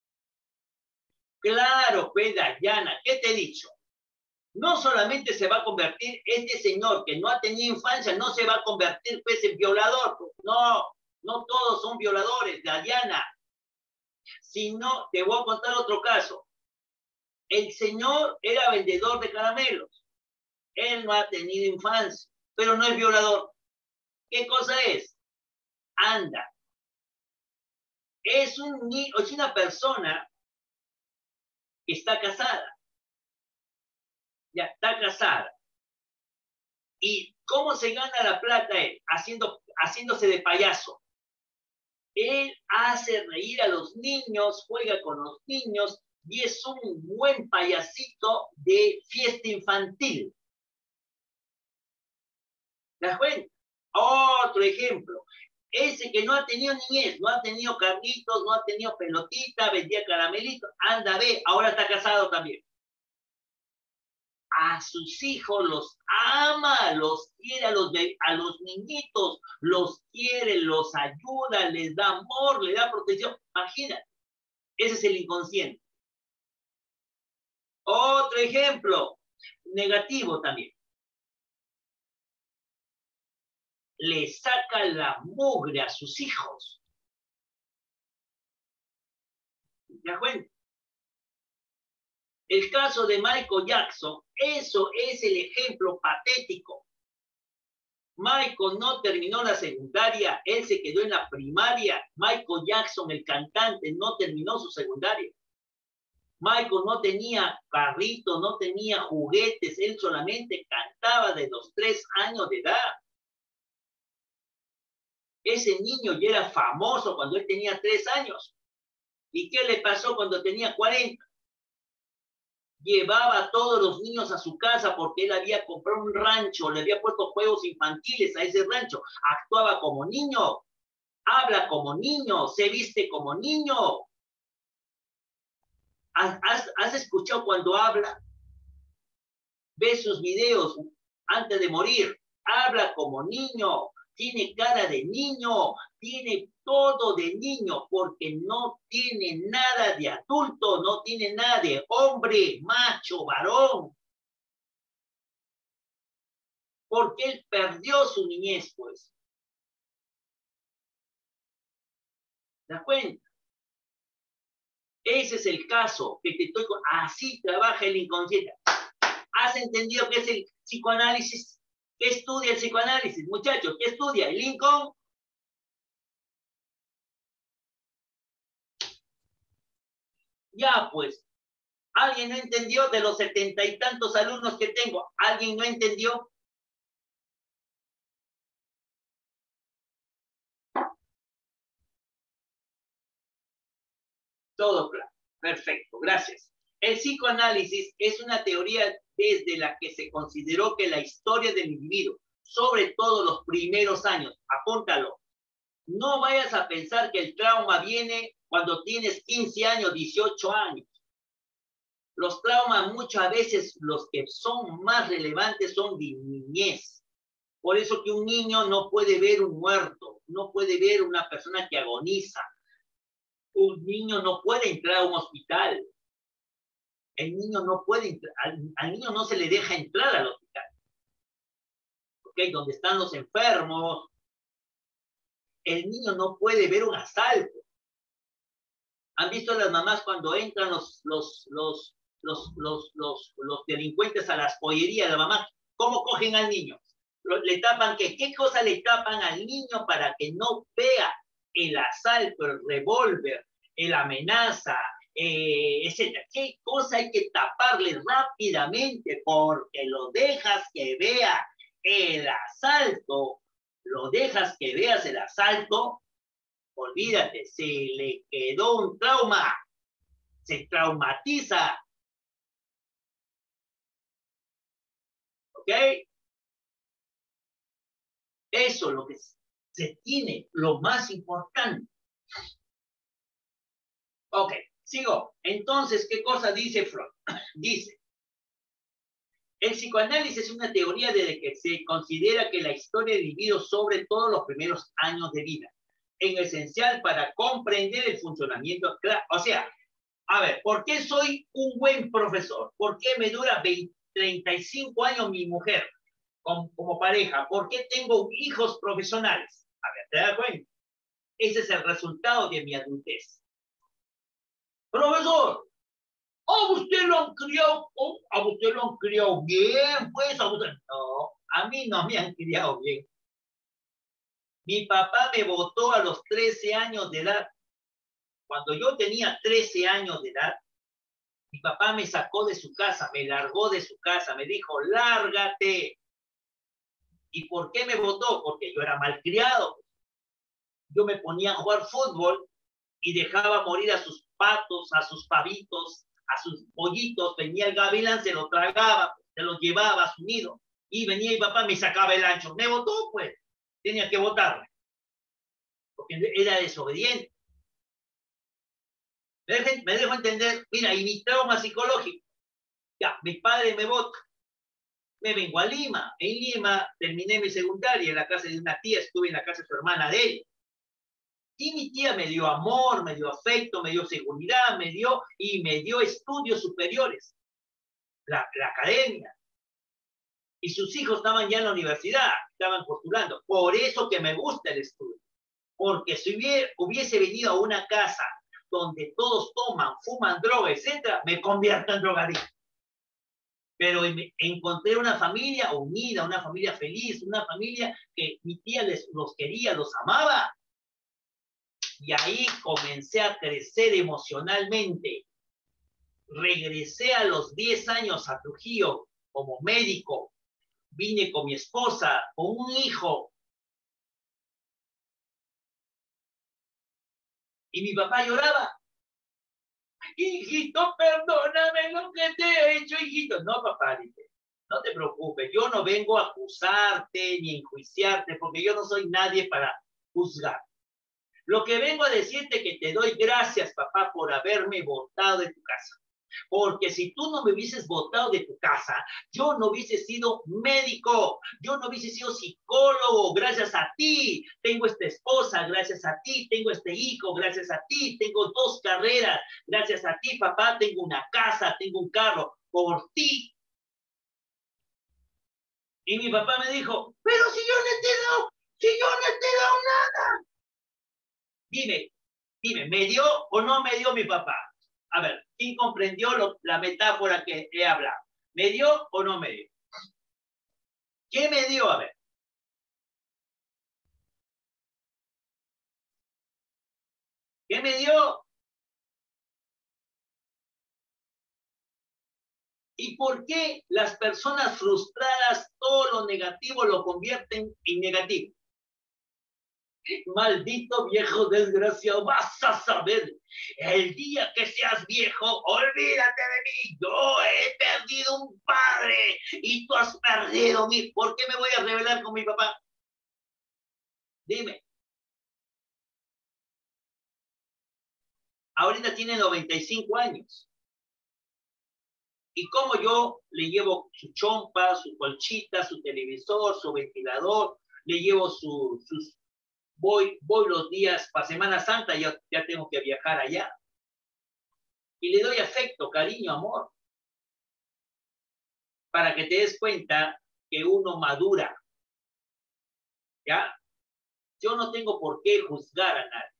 A: Claro, Pedra, Yana, ¿qué te he dicho? No solamente se va a convertir este señor que no ha tenido infancia, no se va a convertir pues en violador. No, no todos son violadores, Dayana. Sino, te voy a contar otro caso. El señor era vendedor de caramelos. Él no ha tenido infancia, pero no es violador. ¿Qué cosa es? Anda. Es, un, es una persona que está casada. Ya está casada. ¿Y cómo se gana la plata él? Haciendo, haciéndose de payaso. Él hace reír a los niños, juega con los niños y es un buen payasito de fiesta infantil. ¿Te das cuenta? Otro ejemplo. Ese que no ha tenido niñez, no ha tenido carritos, no ha tenido pelotita, vendía caramelitos, anda, ve, ahora está casado también. A sus hijos los ama, los quiere, a los, a los niñitos los quiere, los ayuda, les da amor, les da protección. Imagínate, ese es el inconsciente. Otro ejemplo, negativo también. Le saca la mugre a sus hijos. ¿Te das cuenta? El caso de Michael Jackson, eso es el ejemplo patético. Michael no terminó la secundaria, él se quedó en la primaria. Michael Jackson, el cantante, no terminó su secundaria. Michael no tenía carrito, no tenía juguetes, él solamente cantaba de los tres años de edad. Ese niño ya era famoso cuando él tenía tres años. ¿Y qué le pasó cuando tenía cuarenta? Llevaba a todos los niños a su casa porque él había comprado un rancho, le había puesto juegos infantiles a ese rancho. Actuaba como niño, habla como niño, se viste como niño. ¿Has, has escuchado cuando habla? Ve sus videos antes de morir. Habla como niño, tiene cara de niño, tiene todo de niño, porque no tiene nada de adulto, no tiene nada de hombre, macho, varón. Porque él perdió su niñez, pues. ¿Te das cuenta? Ese es el caso que te estoy con... Así trabaja el inconsciente. ¿Has entendido qué es el psicoanálisis? ¿Qué estudia el psicoanálisis? Muchachos, ¿qué estudia? ¿El Lincoln? Ya, pues. ¿Alguien no entendió de los setenta y tantos alumnos que tengo? ¿Alguien no entendió? Todo claro. Perfecto, gracias. El psicoanálisis es una teoría desde la que se consideró que la historia del individuo, sobre todo los primeros años, apúntalo, no vayas a pensar que el trauma viene cuando tienes quince años, dieciocho años. Los traumas muchas veces los que son más relevantes son de niñez. Por eso que un niño no puede ver un muerto, no puede ver una persona que agoniza. Un niño no puede entrar a un hospital. El niño no puede entrar, al, al niño no se le deja entrar al hospital. ¿Ok? Donde están los enfermos. El niño no puede ver un asalto. ¿Han visto a las mamás cuando entran los, los, los, los, los, los, los delincuentes a las pollerías? La mamá, ¿cómo cogen al niño? Le tapan, ¿qué? ¿Qué cosa le tapan al niño para que no vea el asalto, el revólver, la amenaza, eh, etcétera? ¿Qué cosa hay que taparle rápidamente? Porque lo dejas que vea el asalto, lo dejas que veas el asalto, olvídate, se le quedó un trauma, se traumatiza. ¿Ok? Eso es lo que se tiene, lo más importante. Ok, sigo. Entonces, ¿qué cosa dice Freud? Dice, el psicoanálisis es una teoría desde que se considera que la historia del individuo sobre todo los primeros años de vida, en esencial para comprender el funcionamiento. O sea, a ver, ¿por qué soy un buen profesor? ¿Por qué me dura veinte, treinta y cinco años mi mujer como, como pareja? ¿Por qué tengo hijos profesionales? A ver, ¿te das cuenta? Ese es el resultado de mi adultez. Profesor, a usted lo han criado, a usted lo han criado bien, pues, a usted... No, a mí no me han criado bien. Mi papá me botó a los trece años de edad. Cuando yo tenía trece años de edad, mi papá me sacó de su casa, me largó de su casa, me dijo, lárgate. ¿Y por qué me botó? Porque yo era malcriado. Yo me ponía a jugar fútbol y dejaba morir a sus patos, a sus pavitos, a sus pollitos. Venía el gavilán, se lo tragaba, se los llevaba a su nido. Y venía mi papá, me sacaba el ancho. Me votó, pues. Tenía que votarme. Porque era desobediente. Me dejo, me dejo entender, mira, y mi trauma psicológico. Ya, mi padre me vota. Me vengo a Lima. En Lima terminé mi secundaria en la casa de una tía, estuve en la casa de su hermana de él. Y mi tía me dio amor, me dio afecto, me dio seguridad, me dio y me dio estudios superiores, la, la academia. Y sus hijos estaban ya en la universidad, estaban postulando. Por eso que me gusta el estudio. Porque si hubiera, hubiese venido a una casa donde todos toman, fuman droga, etcétera, me convierto en drogadicto. Pero encontré una familia unida, una familia feliz, una familia que mi tía les, los quería, los amaba. Y ahí comencé a crecer emocionalmente. Regresé a los diez años a Trujillo como médico. Vine con mi esposa, con un hijo. Y mi papá lloraba. Hijito, perdóname lo que te he hecho, hijito. No, papá, dice, no te preocupes. Yo no vengo a acusarte ni a enjuiciarte, porque yo no soy nadie para juzgar. Lo que vengo a decirte es que te doy gracias, papá, por haberme botado de tu casa. Porque si tú no me hubieses botado de tu casa, yo no hubiese sido médico, yo no hubiese sido psicólogo, gracias a ti. Tengo esta esposa, gracias a ti. Tengo este hijo, gracias a ti. Tengo dos carreras, gracias a ti, papá. Tengo una casa, tengo un carro, por ti. Y mi papá me dijo, pero si yo no te he dado, si yo no te he dado nada. Dime, dime, ¿me dio o no me dio mi papá? A ver, ¿quién comprendió lo, la metáfora que he hablado? ¿Me dio o no me dio? ¿Qué me dio? A ver. ¿Qué me dio? ¿Y por qué las personas frustradas todo lo negativo lo convierten en negativo? Maldito viejo desgraciado, vas a saber. El día que seas viejo, olvídate de mí. Yo he perdido un padre y tú has perdido mi. ¿Por qué me voy a rebelar con mi papá? Dime. Ahorita tiene noventa y cinco años. Y como yo le llevo su chompa, su colchita, su televisor, su ventilador, le llevo su, sus... Voy, voy los días para Semana Santa, ya, ya tengo que viajar allá. Y le doy afecto, cariño, amor. Para que te des cuenta que uno madura. ¿Ya? Yo no tengo por qué juzgar a nadie.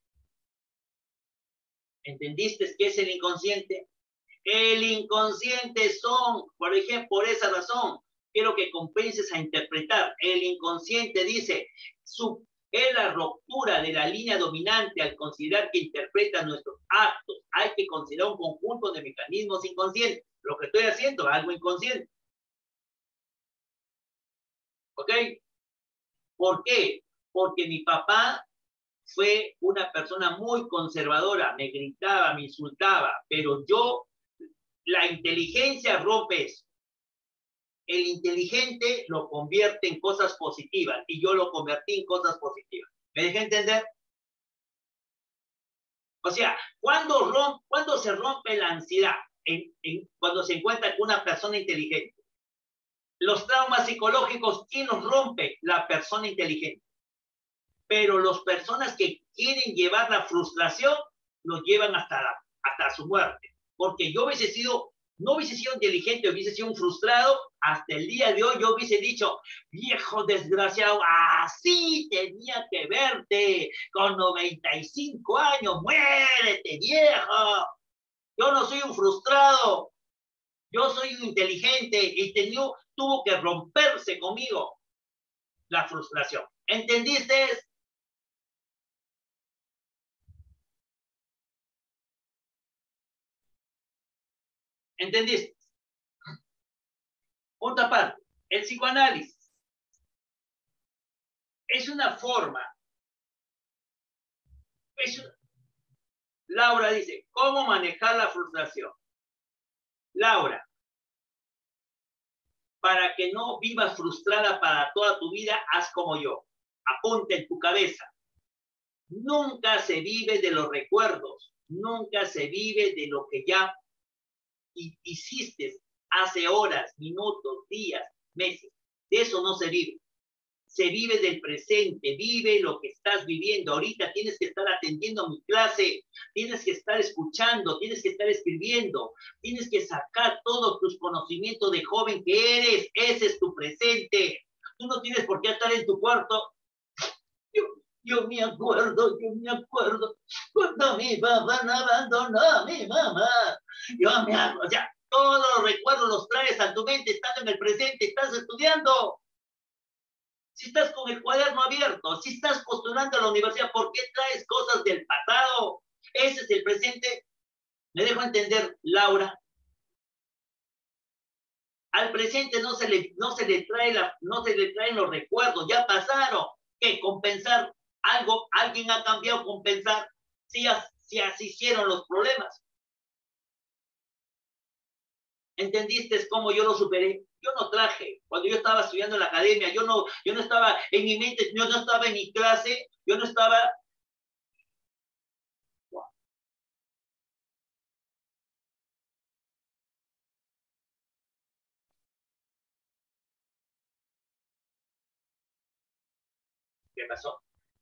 A: ¿Entendiste qué es el inconsciente? El inconsciente son, por ejemplo, por esa razón, quiero que comiences a interpretar. El inconsciente dice, su, es la ruptura de la línea dominante al considerar que interpreta nuestros actos. Hay que considerar un conjunto de mecanismos inconscientes. Lo que estoy haciendo es algo inconsciente. ¿Ok? ¿Por qué? Porque mi papá fue una persona muy conservadora, me gritaba, me insultaba, pero yo, la inteligencia rompe eso. El inteligente lo convierte en cosas positivas y yo lo convertí en cosas positivas. ¿Me dejé entender? O sea, ¿cuándo, romp, ¿cuándo se rompe la ansiedad? En, en, cuando se encuentra con una persona inteligente. Los traumas psicológicos, ¿quién los rompe? La persona inteligente. Pero las personas que quieren llevar la frustración, los llevan hasta, la, hasta su muerte. Porque yo hubiese sido, no hubiese sido inteligente, hubiese sido un frustrado, hasta el día de hoy yo hubiese dicho, viejo desgraciado, así tenía que verte, con noventa y cinco años, muérete, viejo. Yo no soy un frustrado, yo soy un inteligente y tenió, tuvo que romperse conmigo la frustración. ¿Entendiste? ¿Entendiste? Otra parte, el psicoanálisis es una forma. Es una... Laura dice, ¿cómo manejar la frustración? Laura, Para que no vivas frustrada para toda tu vida, haz como yo. Apunta en tu cabeza. Nunca se vive de los recuerdos. Nunca se vive de lo que ya hiciste hace horas, minutos, días, meses. De eso no se vive. Se vive del presente, vive lo que estás viviendo. Ahorita tienes que estar atendiendo a mi clase, tienes que estar escuchando, tienes que estar escribiendo, tienes que sacar todos tus conocimientos de joven que eres. Ese es tu presente. Tú no tienes por qué estar en tu cuarto. Yo, yo me acuerdo, yo me acuerdo cuando mi papá abandonó a mi mamá. Yo me acuerdo, o sea, todos los recuerdos los traes a tu mente, estando en el presente, estás estudiando. Si estás con el cuaderno abierto, si estás postulando a la universidad, ¿por qué traes cosas del pasado? Ese es el presente. ¿Me dejo entender, Laura? Al presente no se le, no se le, trae la, no se le traen los recuerdos, ya pasaron. ¿Qué? Compensar algo, alguien ha cambiado, compensar. Si, si así hicieron los problemas. ¿Entendiste cómo yo lo superé? Yo no traje. Cuando yo estaba estudiando en la academia, yo no, yo no estaba en mi mente, yo no estaba en mi clase, yo no estaba... Wow. ¿Qué pasó?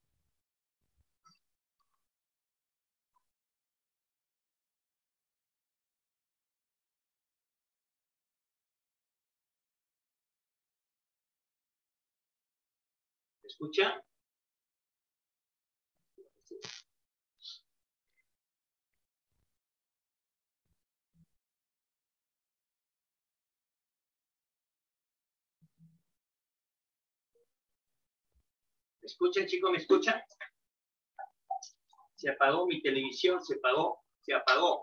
A: ¿Me escucha? ¿Me escuchan, chicos? ¿Me escuchan? Se apagó mi televisión, se apagó, se apagó.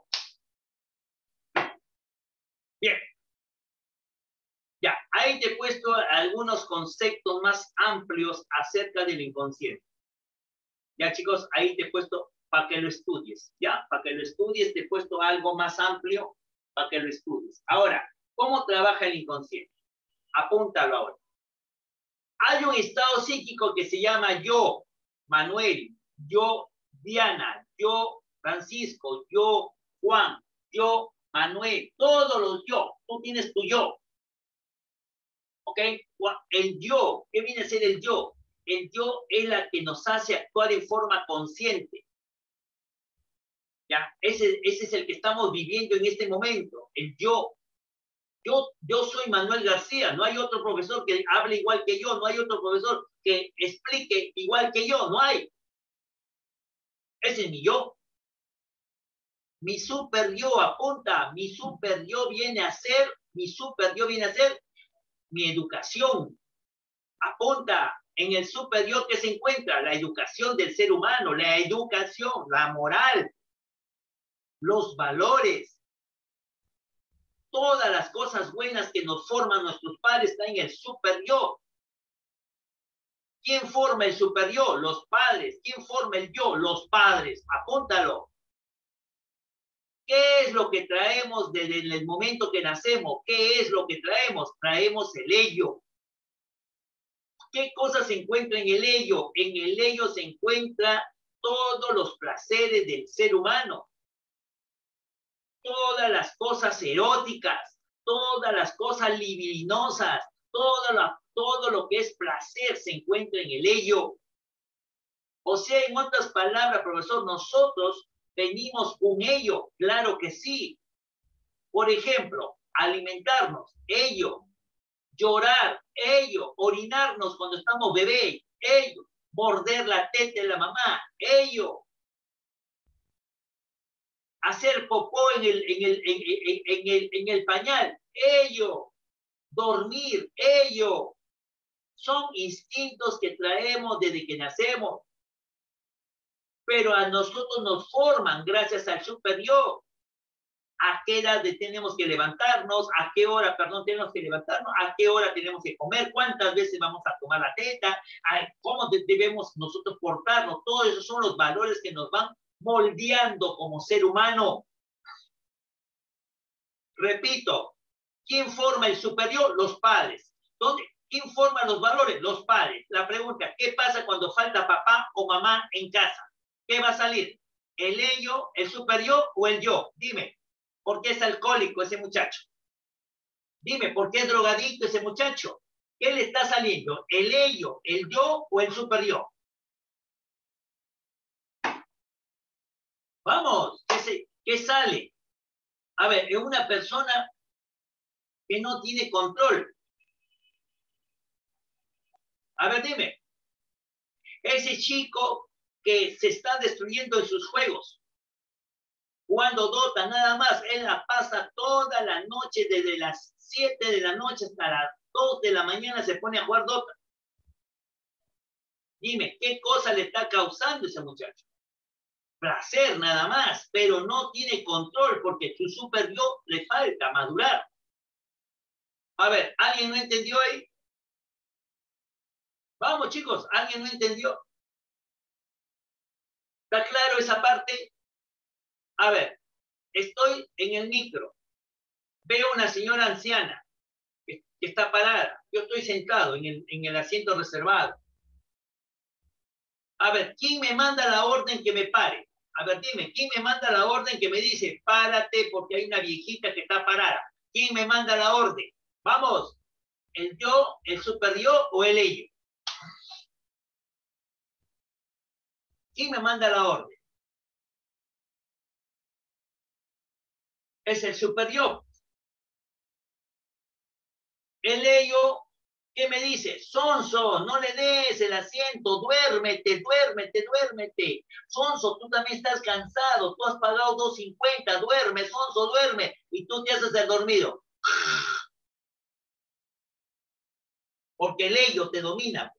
A: Bien. Ya, ahí te he puesto algunos conceptos más amplios acerca del inconsciente. Ya, chicos, ahí te he puesto para que lo estudies. Ya, para que lo estudies te he puesto algo más amplio para que lo estudies. Ahora, ¿cómo trabaja el inconsciente? Apúntalo ahora. Hay un estado psíquico que se llama yo, Manuel, yo, Diana, yo, Francisco, yo, Juan, yo, Manuel, todos los yo. Tú tienes tu yo. ¿Ok? El yo, ¿qué viene a ser el yo? El yo es la que nos hace actuar en forma consciente. ¿Ya? Ese, ese es el que estamos viviendo en este momento, el yo. Yo, yo soy Manuel García, no hay otro profesor que hable igual que yo, no hay otro profesor que explique igual que yo, no hay. Ese es mi yo. Mi super yo, apunta, mi super yo viene a ser, mi super yo viene a ser mi educación. Apunta, en el super yo que se encuentra la educación del ser humano, la educación, la moral, los valores. Todas las cosas buenas que nos forman nuestros padres están en el super yo. ¿Quién forma el super yo? Los padres. ¿Quién forma el yo? Los padres. Apúntalo. ¿Qué es lo que traemos desde el momento que nacemos? ¿Qué es lo que traemos? Traemos el ello. ¿Qué cosas se encuentra en el ello? En el ello se encuentra todos los placeres del ser humano. Todas las cosas eróticas, todas las cosas libidinosas, todo lo, todo lo que es placer se encuentra en el ello. O sea, en otras palabras, profesor, nosotros venimos un ello, claro que sí. Por ejemplo, alimentarnos, ello. Llorar, ello. Orinarnos cuando estamos bebé, ello. Morder la teta de la mamá, ello. Hacer popó en el, en el, en, en, en el, en el pañal, ello. Dormir, ello. Son instintos que traemos desde que nacemos. Pero a nosotros nos forman gracias al super yo. ¿A qué edad tenemos que levantarnos? ¿A qué hora, perdón, tenemos que levantarnos? ¿A qué hora tenemos que comer? ¿Cuántas veces vamos a tomar la teta? ¿Cómo debemos nosotros portarnos? Todos esos son los valores que nos van moldeando como ser humano. Repito, ¿Quién forma el superior? Los padres. ¿Dónde? ¿Quién forma los valores? Los padres. La pregunta, ¿qué pasa cuando falta papá o mamá en casa? ¿Qué va a salir? ¿El ello, el superior o el yo? Dime, ¿por qué es alcohólico ese muchacho? Dime, ¿por qué es drogadicto ese muchacho? ¿Qué le está saliendo? ¿El ello, el yo o el superior? Vamos, ¿qué, se, qué sale? A ver, es una persona que no tiene control. A ver, dime, ese chico que se está destruyendo en sus juegos, jugando Dota nada más, él la pasa toda la noche, desde las siete de la noche hasta las dos de la mañana se pone a jugar Dota. Dime, ¿qué cosa le está causando ese muchacho? Placer nada más, pero no tiene control porque su super yo le falta madurar. A ver, ¿alguien no entendió ahí? Vamos, chicos, ¿alguien no entendió? ¿Está claro esa parte? A ver, estoy en el micro, veo una señora anciana que, que está parada, yo estoy sentado en el, en el asiento reservado. A ver, ¿quién me manda la orden que me pare? A ver, dime, ¿quién me manda la orden que me dice, párate porque hay una viejita que está parada? ¿Quién me manda la orden? Vamos, ¿el yo, el super yo o el ello? ¿Quién me manda la orden? Es el super yo. El ello, ¿qué me dice? Sonso, no le des el asiento, duérmete, duérmete, duérmete. Sonso, tú también estás cansado, tú has pagado dos cincuenta, duerme, Sonso, duerme, y tú te haces el dormido. Porque el ello te domina.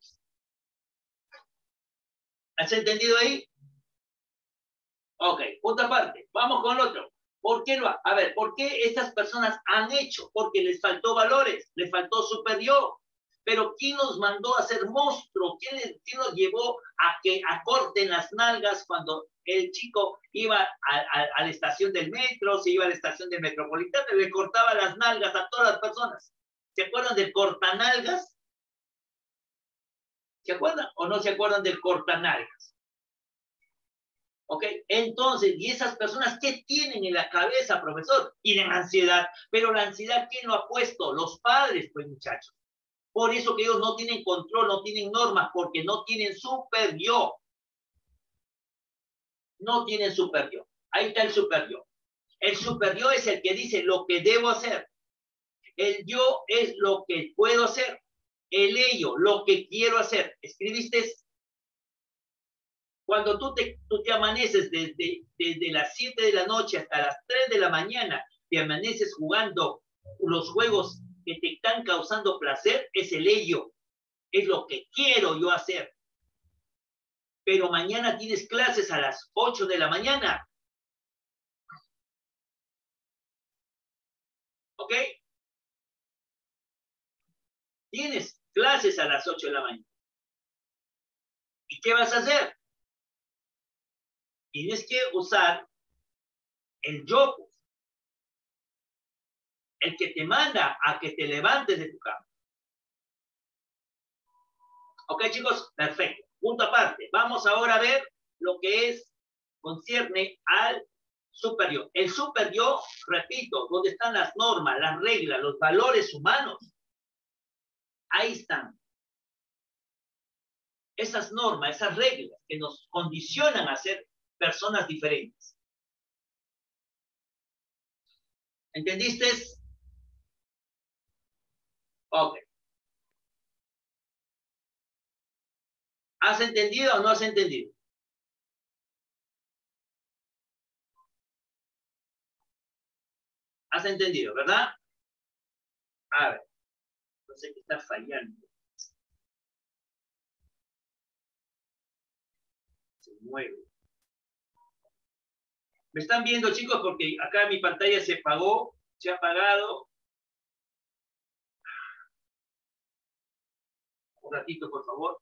A: ¿Has entendido ahí? Ok, otra parte. Vamos con el otro. ¿Por qué lo ha? A ver, ¿por qué estas personas han hecho? Porque les faltó valores, les faltó superior. Pero ¿quién los mandó a ser monstruos? ¿Quién, les, ¿Quién los llevó a que acorten las nalgas cuando el chico iba a, a, a la estación del metro, se iba a la estación del metropolitano y le cortaba las nalgas a todas las personas? ¿Se acuerdan del cortanalgas? ¿Se acuerdan o no se acuerdan del cortanalgas? ¿Ok? Entonces, ¿y esas personas qué tienen en la cabeza, profesor? Tienen ansiedad. Pero la ansiedad, ¿quién lo ha puesto? Los padres, pues, muchachos. Por eso que ellos no tienen control, no tienen normas, porque no tienen super yo. No tienen super yo. Ahí está el super yo. El super yo es el que dice lo que debo hacer. El yo es lo que puedo hacer. El ello, lo que quiero hacer. ¿Escribiste? Cuando tú te, tú te amaneces desde, desde las siete de la noche hasta las tres de la mañana, te amaneces jugando los juegos que te están causando placer, es el ello, es lo que quiero yo hacer. Pero mañana tienes clases a las ocho de la mañana. ¿Ok? Tienes clases a las ocho de la mañana. ¿Y qué vas a hacer? Tienes que usar el yo, el que te manda a que te levantes de tu cama. ¿Ok, chicos? Perfecto. Punto aparte. Vamos ahora a ver lo que es, concierne al superior. El superior, repito, donde están las normas, las reglas, los valores humanos. Ahí están. Esas normas, esas reglas que nos condicionan a ser personas diferentes. ¿Entendiste? Ok. ¿Has entendido o no has entendido? ¿Has entendido, verdad? A ver, no sé qué está fallando. Se mueve. ¿Me están viendo, chicos? Porque acá mi pantalla se apagó, se ha apagado. Un ratito, por favor.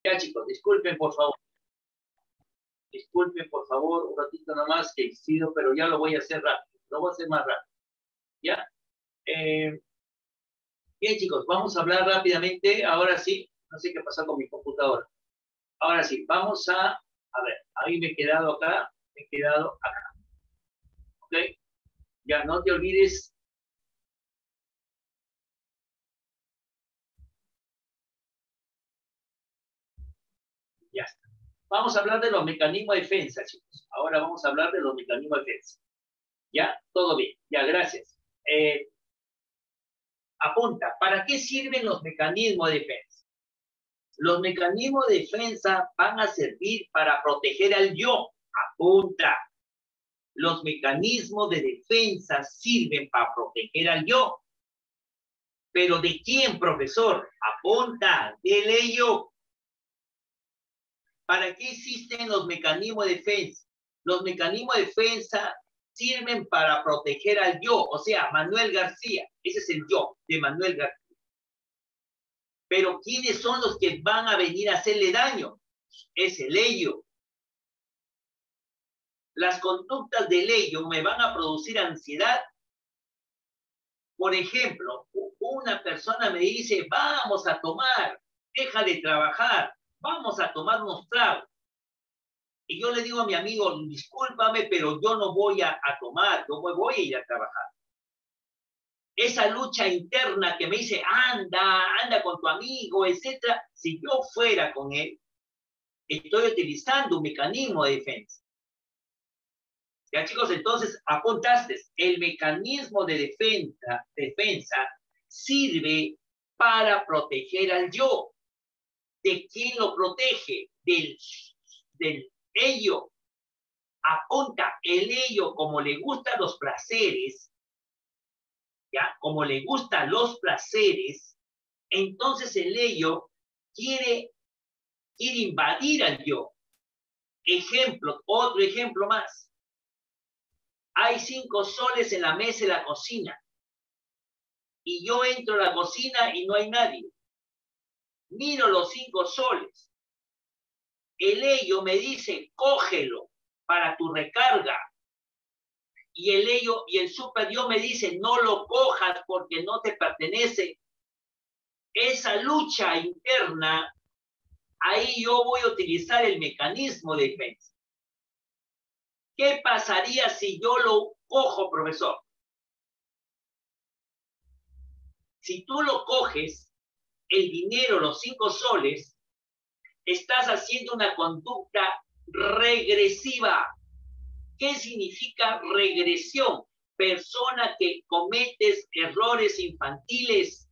A: Ya, chicos, disculpen, por favor. Disculpen, por favor, un ratito nomás que he sido, pero ya lo voy a hacer rápido. Lo voy a hacer más rápido. ¿Ya? Eh, bien, chicos, vamos a hablar rápidamente. Ahora sí, no sé qué pasó con mi computadora. Ahora sí, vamos a... A ver, ahí me he quedado acá, me he quedado acá. ¿Ok? Ya, no te olvides... Ya está. Vamos a hablar de los mecanismos de defensa, chicos. Ahora vamos a hablar de los mecanismos de defensa. ¿Ya? Todo bien. Ya, gracias. Eh, apunta, ¿para qué sirven los mecanismos de defensa? Los mecanismos de defensa van a servir para proteger al yo. Apunta. Los mecanismos de defensa sirven para proteger al yo. ¿Pero de quién, profesor? Apunta, del ello. ¿Para qué existen los mecanismos de defensa? Los mecanismos de defensa sirven para proteger al yo, o sea, Manuel García. Ese es el yo de Manuel García. Pero ¿quiénes son los que van a venir a hacerle daño? Es el ello. Las conductas del ello me van a producir ansiedad. Por ejemplo, una persona me dice, vamos a tomar, deja de trabajar, vamos a tomar unos tragos. Y yo le digo a mi amigo, discúlpame, pero yo no voy a, a tomar, yo voy a ir a trabajar. Esa lucha interna que me dice, anda, anda con tu amigo, etcétera, si yo fuera con él, estoy utilizando un mecanismo de defensa. Ya, chicos, entonces apuntaste, el mecanismo de defensa, defensa sirve para proteger al yo. ¿De quién lo protege? Del, del ello. Apunta, el ello, como le gustan los placeres, ya, como le gustan los placeres, entonces el ello quiere, quiere invadir al yo. Ejemplo, otro ejemplo más. Hay cinco soles en la mesa de la cocina. Y yo entro a la cocina y no hay nadie. Miro los cinco soles. El ello me dice, cógelo para tu recarga. Y el ello y el super yo me dice, no lo cojas porque no te pertenece. Esa lucha interna, ahí yo voy a utilizar el mecanismo de defensa. ¿Qué pasaría si yo lo cojo, profesor? Si tú lo coges, el dinero, los cinco soles, estás haciendo una conducta regresiva. ¿Qué significa regresión? Persona que cometes errores infantiles.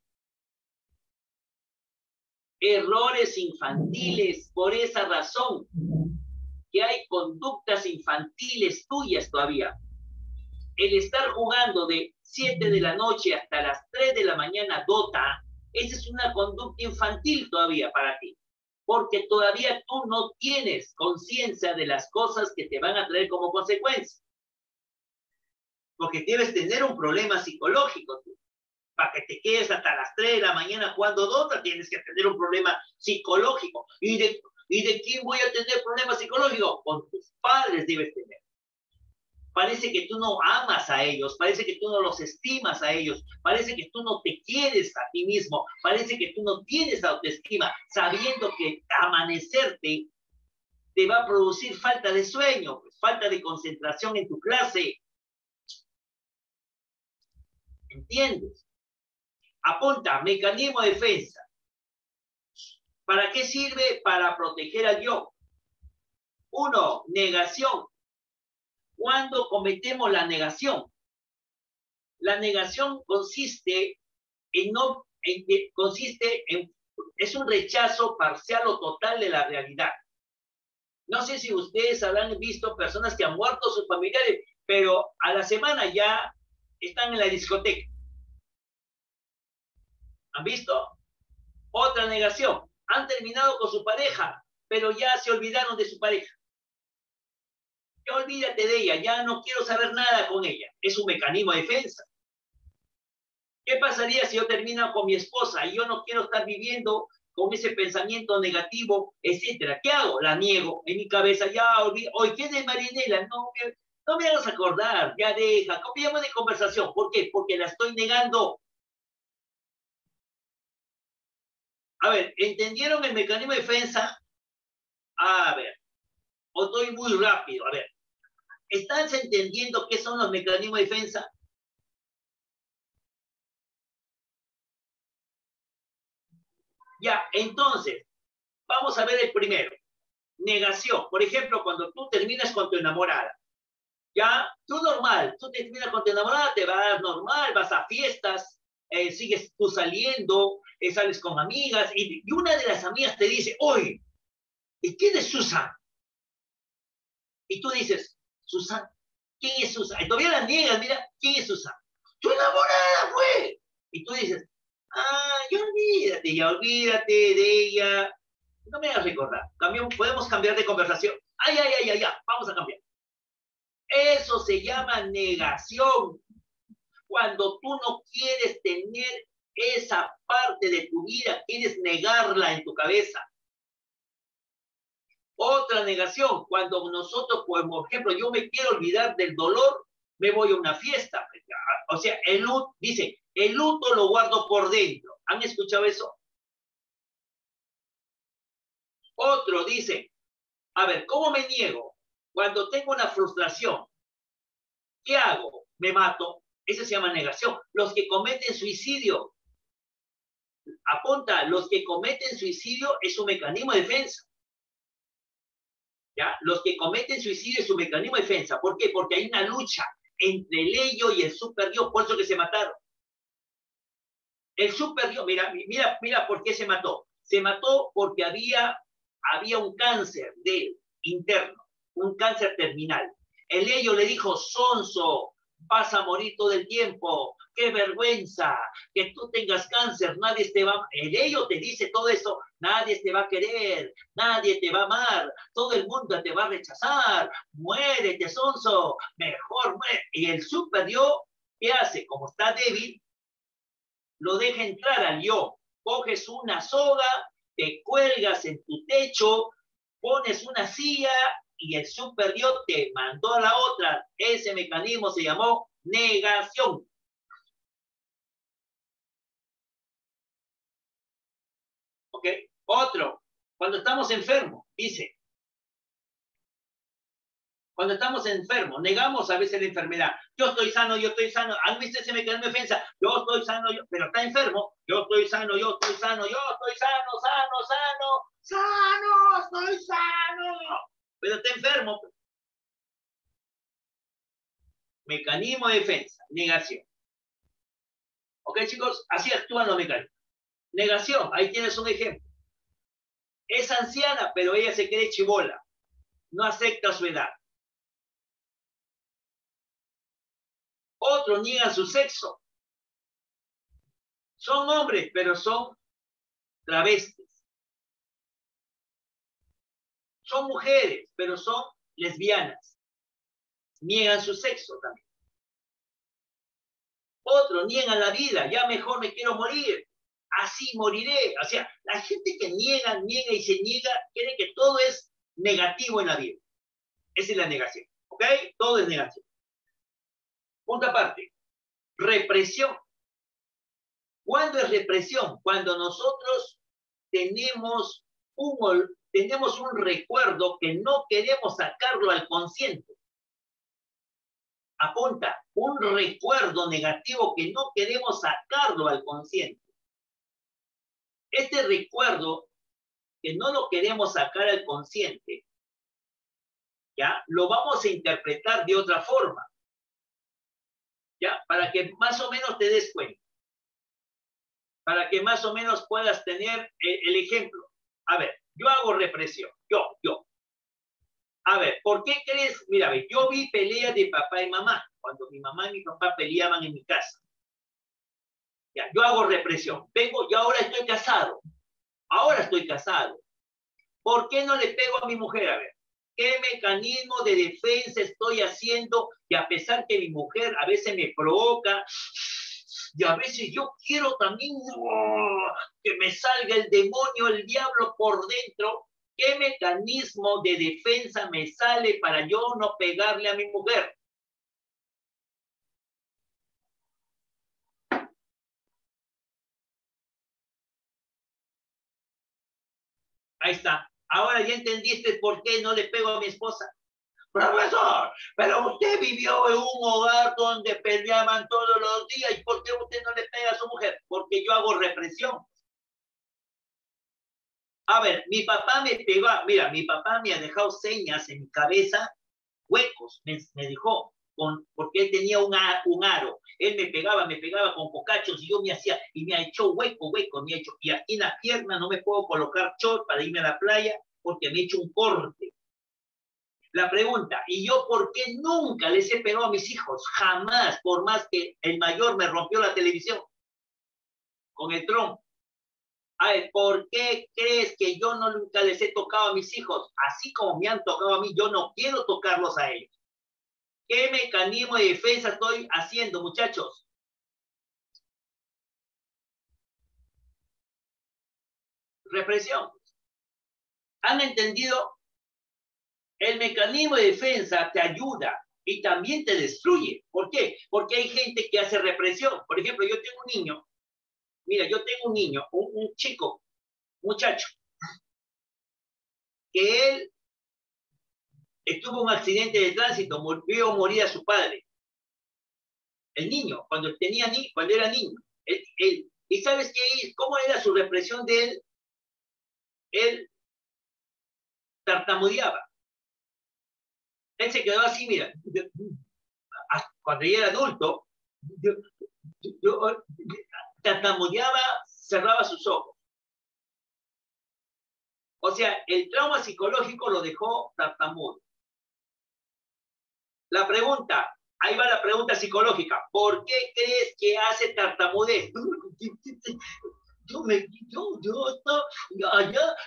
A: Errores infantiles. Por esa razón que hay conductas infantiles tuyas todavía. El estar jugando de siete de la noche hasta las tres de la mañana Dota, esa es una conducta infantil todavía para ti. Porque todavía tú no tienes conciencia de las cosas que te van a traer como consecuencia. Porque debes tener un problema psicológico tú. Para que te quedes hasta las tres de la mañana jugando Dota, tienes que tener un problema psicológico. ¿Y de, y de quién voy a tener problemas psicológicos? Con tus padres debes tener. Parece que tú no amas a ellos, parece que tú no los estimas a ellos, parece que tú no te quieres a ti mismo, parece que tú no tienes autoestima, sabiendo que amanecerte te va a producir falta de sueño, falta de concentración en tu clase. ¿Entiendes? Apunta, mecanismo de defensa. ¿Para qué sirve? Para proteger al yo. Uno, negación. ¿Cuándo cometemos la negación? La negación consiste en no, en, consiste en, es un rechazo parcial o total de la realidad. No sé si ustedes habrán visto personas que han muerto sus familiares, pero a la semana ya están en la discoteca. ¿Han visto? Otra negación. Han terminado con su pareja, pero ya se olvidaron de su pareja. Ya olvídate de ella, ya no quiero saber nada con ella. Es un mecanismo de defensa. ¿Qué pasaría si yo termino con mi esposa y yo no quiero estar viviendo con ese pensamiento negativo, etcétera. ¿Qué hago? La niego en mi cabeza. Ya, olvidé. Hoy, ¿quién es Marinela? No me, no me hagas acordar. Ya deja. Cambiamos de conversación. ¿Por qué? Porque la estoy negando. A ver, ¿entendieron el mecanismo de defensa? A ver, o estoy muy rápido. A ver, ¿estás entendiendo qué son los mecanismos de defensa? Ya, entonces, vamos a ver el primero. Negación. Por ejemplo, cuando tú terminas con tu enamorada, ya, tú normal, tú terminas con tu enamorada, te vas normal, vas a fiestas, eh, sigues tú saliendo, eh, sales con amigas, y, y una de las amigas te dice, oye, ¿y quién es Susan? Y tú dices, Susan, ¿quién es Susan? Y todavía la niegas, mira, ¿quién es Susan? Tu enamorada fue. Y tú dices, ah, ya olvídate, ya olvídate de ella. No me hagas recordar. Cambiamos, podemos cambiar de conversación. Ay, ay, ay, ay, ay, vamos a cambiar. Eso se llama negación. Cuando tú no quieres tener esa parte de tu vida, quieres negarla en tu cabeza. Otra negación, cuando nosotros, por ejemplo, yo me quiero olvidar del dolor, me voy a una fiesta. O sea, el luto, dice, el luto lo guardo por dentro. ¿Han escuchado eso? Otro dice, a ver, ¿cómo me niego? Cuando tengo una frustración, ¿qué hago? Me mato. Eso se llama negación. Los que cometen suicidio, apunta, los que cometen suicidio es un mecanismo de defensa. ¿Ya? Los que cometen suicidio es un mecanismo de defensa. ¿Por qué? Porque hay una lucha entre el ello y el super yo, por eso que se mataron. El super yo, mira, mira, mira por qué se mató. Se mató porque había, había un cáncer de él, interno, un cáncer terminal. El ello le dijo, sonso, vas a morir todo el tiempo, qué vergüenza, que tú tengas cáncer, nadie te va a... El ello te dice todo eso, nadie te va a querer, nadie te va a amar, todo el mundo te va a rechazar, muérete, sonso, mejor muere. Y el super yo, ¿qué hace? Como está débil, lo deja entrar al yo. Coges una soga, te cuelgas en tu techo, pones una silla y el super yo te mandó a la otra. Ese mecanismo se llamó negación. ¿Ok? Otro, cuando estamos enfermos, dice, cuando estamos enfermos, negamos a veces la enfermedad. Yo estoy sano, yo estoy sano. ¿Han visto ese mecanismo de defensa? Yo estoy sano, yo, pero está enfermo. Yo estoy sano, yo estoy sano, yo estoy sano, sano, sano, sano, estoy sano. Pero está enfermo. Mecanismo de defensa, negación. ¿Ok, chicos? Así actúan los mecanismos. Negación, ahí tienes un ejemplo. Es anciana, pero ella se cree chibola. No acepta su edad. Otros niegan su sexo. Son hombres, pero son travestis. Son mujeres, pero son lesbianas. Niegan su sexo también. Otros niegan la vida. Ya mejor me quiero morir. Así moriré. O sea, la gente que niega, niega y se niega, cree que todo es negativo en la vida. Esa es la negación. ¿Ok? Todo es negación. Punto aparte. Represión. ¿Cuándo es represión? Cuando nosotros tenemos un, tenemos un recuerdo que no queremos sacarlo al consciente. Apunta, un recuerdo negativo que no queremos sacarlo al consciente. Este recuerdo que no lo queremos sacar al consciente, ¿ya? Lo vamos a interpretar de otra forma, ¿ya? Para que más o menos te des cuenta. Para que más o menos puedas tener el, el ejemplo. A ver, yo hago represión. Yo, yo. A ver, ¿por qué crees? Mira, yo vi peleas de papá y mamá, cuando mi mamá y mi papá peleaban en mi casa. Ya, yo hago represión. Vengo y ahora estoy casado. Ahora estoy casado. ¿Por qué no le pego a mi mujer? A ver, ¿qué mecanismo de defensa estoy haciendo? Y a pesar que mi mujer a veces me provoca, y a veces yo quiero también oh, que me salga el demonio, el diablo por dentro. ¿Qué mecanismo de defensa me sale para yo no pegarle a mi mujer? Ahí está. Ahora ya entendiste por qué no le pego a mi esposa. Profesor, pero usted vivió en un hogar donde peleaban todos los días. ¿Y por qué usted no le pega a su mujer? Porque yo hago represión. A ver, mi papá me pegó, mira, mi papá me ha dejado señas en mi cabeza, huecos, me, me dejó, con, porque él tenía un, un aro. Él me pegaba, me pegaba con cocachos y yo me hacía, y me ha hecho hueco, hueco, me ha hecho. Y aquí en la pierna no me puedo colocar short para irme a la playa porque me he hecho un corte. La pregunta, ¿y yo por qué nunca les he pegado a mis hijos? Jamás, por más que el mayor me rompió la televisión con el tronco. A ver, ¿por qué crees que yo no nunca les he tocado a mis hijos? Así como me han tocado a mí, yo no quiero tocarlos a ellos. ¿Qué mecanismo de defensa estoy haciendo, muchachos? Represión. ¿Han entendido? El mecanismo de defensa te ayuda y también te destruye. ¿Por qué? Porque hay gente que hace represión. Por ejemplo, yo tengo un niño, mira, yo tengo un niño, un, un chico, muchacho, que él estuvo en un accidente de tránsito, vio morir a su padre. El niño, cuando, tenía ni, cuando era niño. Él, él, ¿Y sabes qué? ¿Cómo era su represión de él? Él tartamudeaba. Él se quedó así, mira, cuando ya era adulto, yo, yo, tartamudeaba, cerraba sus ojos. O sea, el trauma psicológico lo dejó tartamudo. La pregunta, ahí va la pregunta psicológica. ¿Por qué crees que hace tartamudez? Yo me, yo, yo, yo, allá,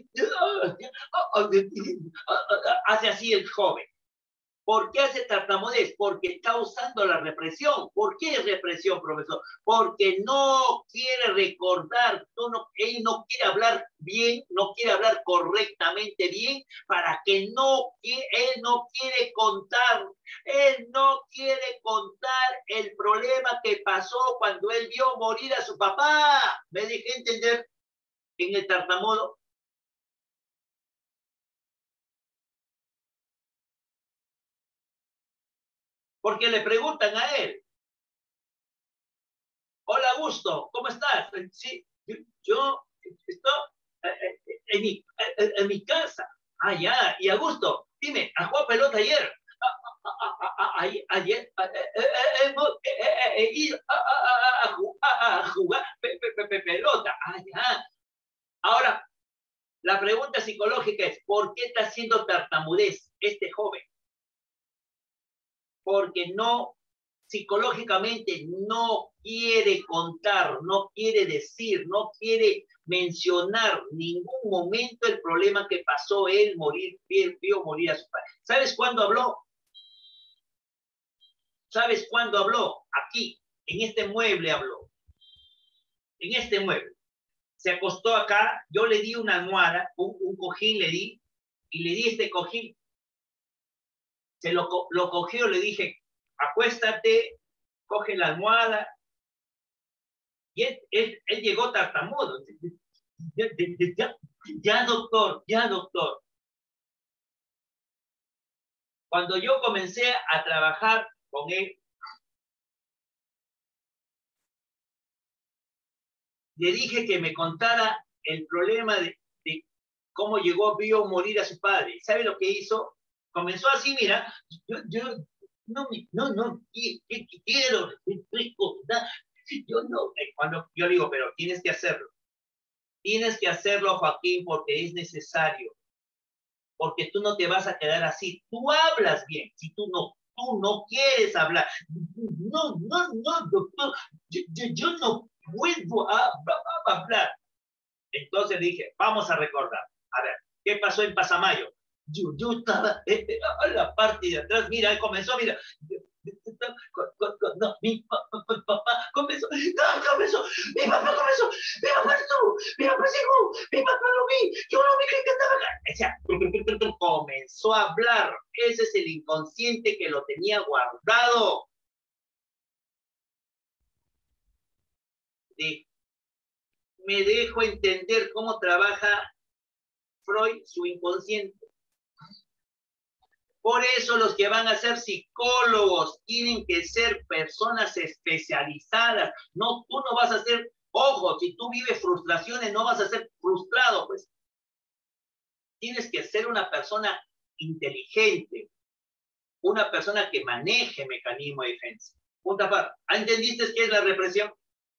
A: hace así el joven. ¿Por qué hace tartamudez? Porque está usando la represión. ¿Por qué es represión, profesor? Porque no quiere recordar, no, él no quiere hablar bien, no quiere hablar correctamente bien, para que no, él no quiere contar, él no quiere contar el problema que pasó cuando él vio morir a su papá. ¿Me dejé entender en el tartamudo? Porque le preguntan a él, hola Augusto, ¿cómo estás? Sí, yo estoy en mi, en mi casa. Ah, ya, y Augusto, dime, ¿has jugado pelota ayer? Ayer he ido a jugar pelota. Ah, ya. Ahora, la pregunta psicológica es, ¿por qué está haciendo tartamudez este joven? Porque no, psicológicamente no quiere contar, no quiere decir, no quiere mencionar ningún momento el problema que pasó él, morir, vio morir a su padre. ¿Sabes cuándo habló? ¿Sabes cuándo habló? Aquí, en este mueble habló. En este mueble. Se acostó acá, yo le di una almohada, un, un cojín le di, y le di este cojín. Se lo, lo cogió, le dije, acuéstate, coge la almohada. Y él, él, él llegó tartamudo. Ya, ya, ya, doctor, ya, doctor. Cuando yo comencé a trabajar con él, le dije que me contara el problema de, de cómo llegó, vio morir a su padre. ¿Sabe lo que hizo? Comenzó así, mira, yo, yo no, no, no, quiero recordar. Yo no, cuando yo digo, pero tienes que hacerlo. Tienes que hacerlo, Joaquín, porque es necesario. Porque tú no te vas a quedar así. Tú hablas bien. Si tú no, tú no quieres hablar. No, no, no, doctor. Yo, yo, yo no puedo a, a, a hablar. Entonces dije, vamos a recordar. A ver, ¿qué pasó en Pasamayo? Yo, yo estaba en la parte de atrás. Mira, él comenzó, mira. Con, con, con, no, mi papá, papá comenzó, no, comenzó, mi papá comenzó, mi papá estuvo, mi papá llegó, mi papá lo vi, yo lo vi que estaba acá. O sea, comenzó a hablar. Ese es el inconsciente que lo tenía guardado. De, me dejo entender cómo trabaja Freud su inconsciente. Por eso los que van a ser psicólogos tienen que ser personas especializadas. No, tú no vas a ser, ojo, si tú vives frustraciones, no vas a ser frustrado, pues. Tienes que ser una persona inteligente, una persona que maneje mecanismo de defensa. Punta par. ¿Entendiste qué es la represión?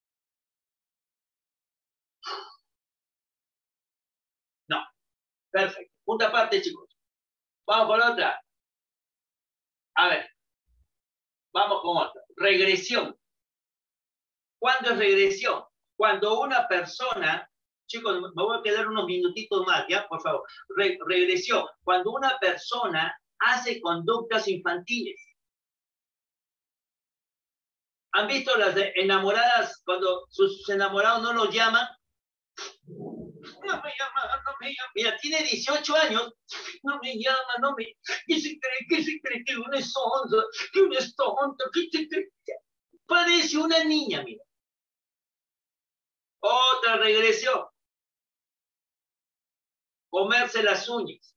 A: No. Perfecto. Punta parte, chicos. Vamos con otra. A ver. Vamos con otra. Regresión. ¿Cuándo es regresión? Cuando una persona, chicos, me voy a quedar unos minutitos más, ¿ya? Por favor. Re regresión. Cuando una persona hace conductas infantiles. ¿Han visto las de enamoradas cuando sus enamorados no los llaman? No me llama, no me llama. Mira, tiene dieciocho años, no me llama, no me... ¿Qué se cree? ¿Qué se cree? Que uno es tonto, que uno es tonto, ¿qué se cree? Parece una niña, mira. Otra regresión. Comerse las uñas.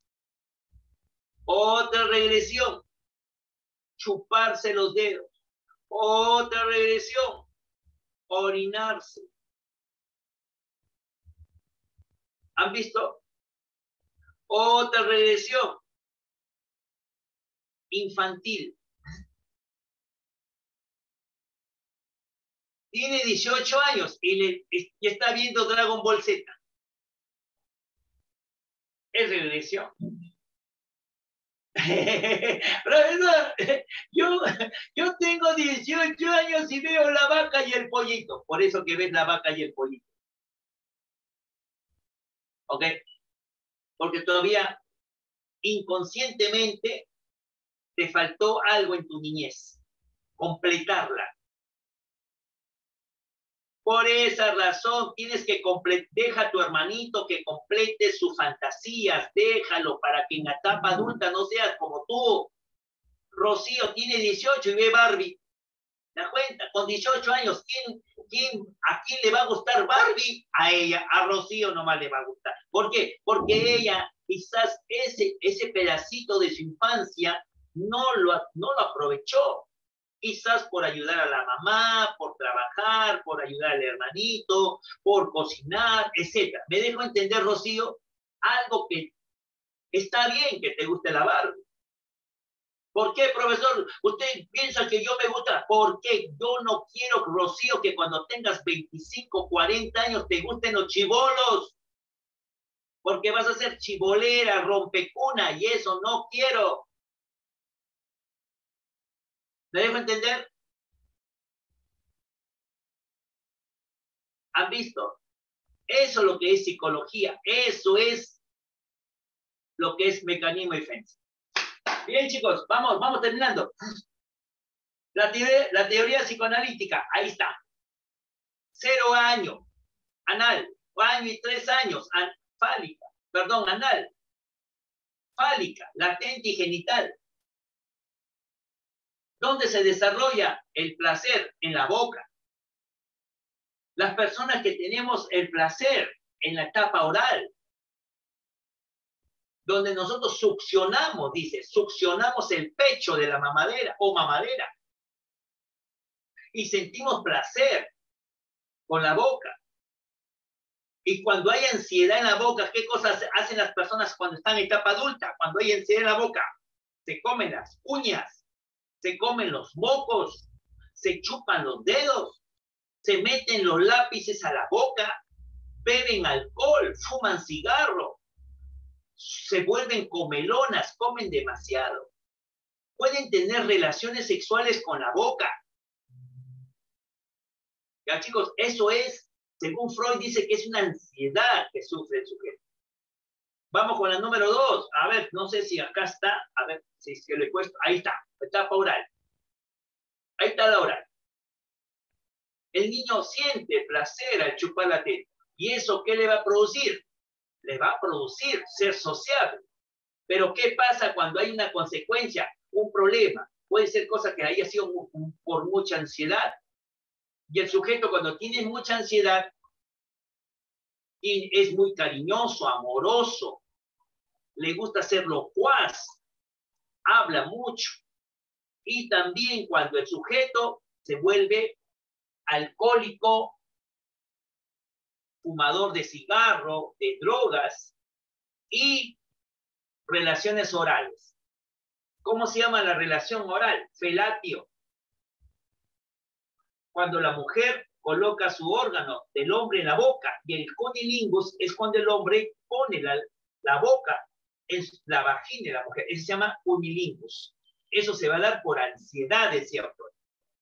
A: Otra regresión. Chuparse los dedos. Otra regresión. Orinarse. ¿Han visto? Otra regresión. Infantil. Tiene dieciocho años y, le, y está viendo Dragon Ball Z. Es regresión. Profesor, yo, yo tengo dieciocho años y veo la vaca y el pollito. Por eso que ves la vaca y el pollito. ¿Ok? Porque todavía inconscientemente te faltó algo en tu niñez. Completarla. Por esa razón tienes que completar, deja a tu hermanito que complete sus fantasías, déjalo para que en la etapa adulta no seas como tú. Rocío tiene dieciocho y ve Barbie. ¿Te das cuenta? Con dieciocho años, ¿quién, quién, ¿a quién le va a gustar Barbie? A ella, a Rocío nomás le va a gustar. ¿Por qué? Porque ella quizás ese, ese pedacito de su infancia no lo, no lo aprovechó. Quizás por ayudar a la mamá, por trabajar, por ayudar al hermanito, por cocinar, etcétera. ¿Me dejo entender, Rocío? Algo que está bien que te guste la Barbie. ¿Por qué, profesor? Usted piensa que yo me gusta. ¿Por qué? Yo no quiero, Rocío, que cuando tengas veinticinco, cuarenta años te gusten los chibolos. Porque vas a ser chibolera, rompecuna, y eso no quiero. ¿Me dejo entender? ¿Han visto? Eso es lo que es psicología. Eso es lo que es mecanismo de defensa. Bien, chicos, vamos, vamos terminando. La, te la teoría psicoanalítica, ahí está. Cero año, anal, año y tres años, an fálica, perdón, anal, fálica, latente y genital. ¿Dónde se desarrolla el placer? En la boca. Las personas que tenemos el placer en la etapa oral, donde nosotros succionamos, dice, succionamos el pecho de la mamadera o mamadera y sentimos placer con la boca. Y cuando hay ansiedad en la boca, ¿qué cosas hacen las personas cuando están en etapa adulta? Cuando hay ansiedad en la boca, se comen las uñas, se comen los mocos, se chupan los dedos, se meten los lápices a la boca, beben alcohol, fuman cigarro, se vuelven comelonas, comen demasiado. Pueden tener relaciones sexuales con la boca. Ya, chicos, eso es, según Freud, dice que es una ansiedad que sufre el sujeto. Vamos con la número dos. A ver, no sé si acá está. A ver, si es que le he puesto. Ahí está, etapa oral. Ahí está la oral. El niño siente placer al chupar la teta. ¿Y eso qué le va a producir? Le va a producir ser sociable. Pero ¿qué pasa cuando hay una consecuencia, un problema? Puede ser cosa que haya sido por mucha ansiedad. Y el sujeto cuando tiene mucha ansiedad es muy cariñoso, amoroso, le gusta ser locuaz, habla mucho. Y también cuando el sujeto se vuelve alcohólico, fumador de cigarro, de drogas y relaciones orales. ¿Cómo se llama la relación oral? Felatio. Cuando la mujer coloca su órgano del hombre en la boca, y el cunilingus es cuando el hombre pone la, la boca en la vagina de la mujer. Eso se llama cunilingus. Eso se va a dar por ansiedad, decía el autor.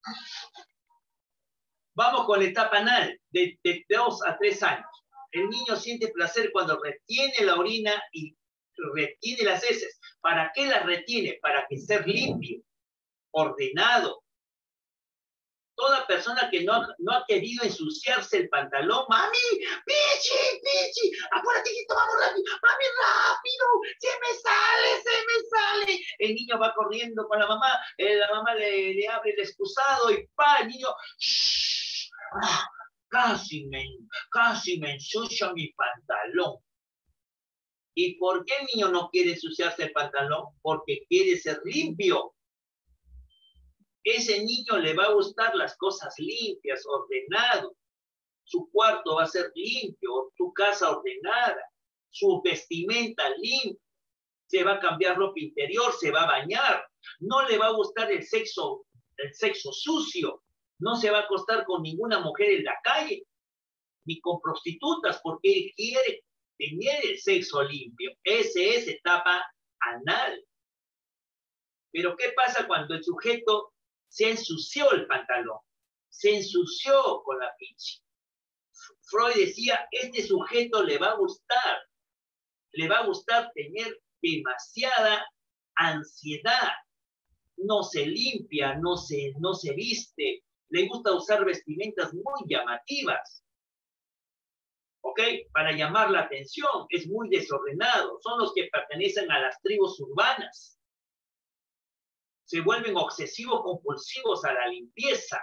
A: Vamos con la etapa anal, de, de dos a tres años. El niño siente placer cuando retiene la orina y retiene las heces. ¿Para qué las retiene? Para que ser limpio, ordenado. Toda persona que no, no ha querido ensuciarse el pantalón, mami, pichi, pichi, apúrate, hijito, vamos rápido, mami, rápido, se me sale, se me sale. El niño va corriendo con la mamá, eh, la mamá le, le abre el excusado y pa, el niño, shh, ah, casi me, casi me ensucia mi pantalón. ¿Y por qué el niño no quiere ensuciarse el pantalón? Porque quiere ser limpio. Ese niño le va a gustar las cosas limpias, ordenado. Su cuarto va a ser limpio, su casa ordenada, su vestimenta limpia. Se va a cambiar ropa interior, se va a bañar. No le va a gustar el sexo, el sexo sucio. No se va a acostar con ninguna mujer en la calle, ni con prostitutas, porque él quiere tener el sexo limpio. Esa es etapa anal. Pero ¿qué pasa cuando el sujeto se ensució el pantalón? Se ensució con la pichi. Freud decía, este sujeto le va a gustar, le va a gustar tener demasiada ansiedad. No se limpia, no se, no se viste, le gusta usar vestimentas muy llamativas. ¿Ok? Para llamar la atención, es muy desordenado. Son los que pertenecen a las tribus urbanas. Se vuelven obsesivos compulsivos a la limpieza.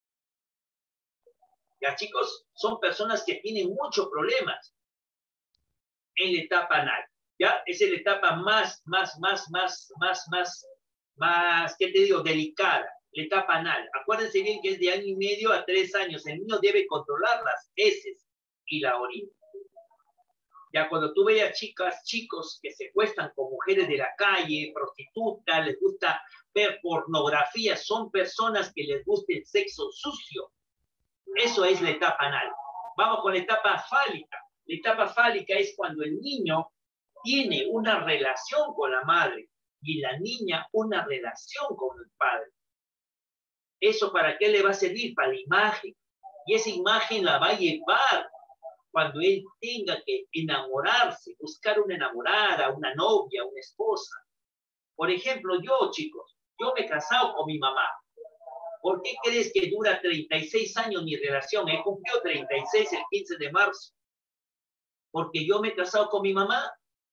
A: Ya, chicos, son personas que tienen muchos problemas en la etapa anal. Ya, es la etapa más, más, más, más, más, más, más, ¿qué te digo? Delicada, la etapa anal. Acuérdense bien que es de año y medio a tres años. El niño debe controlar las heces y la orina. Ya cuando tú veas chicas, chicos que se acuestan con mujeres de la calle, prostitutas, les gusta ver pornografía, son personas que les gusta el sexo sucio. Eso es la etapa anal. Vamos con la etapa fálica. La etapa fálica es cuando el niño tiene una relación con la madre y la niña una relación con el padre. ¿Eso para qué le va a servir? Para la imagen. Y esa imagen la va a llevar cuando él tenga que enamorarse, buscar una enamorada, una novia, una esposa. Por ejemplo, yo, chicos, yo me he casado con mi mamá. ¿Por qué crees que dura treinta y seis años mi relación? He cumplido treinta y seis el quince de marzo. Porque yo me he casado con mi mamá.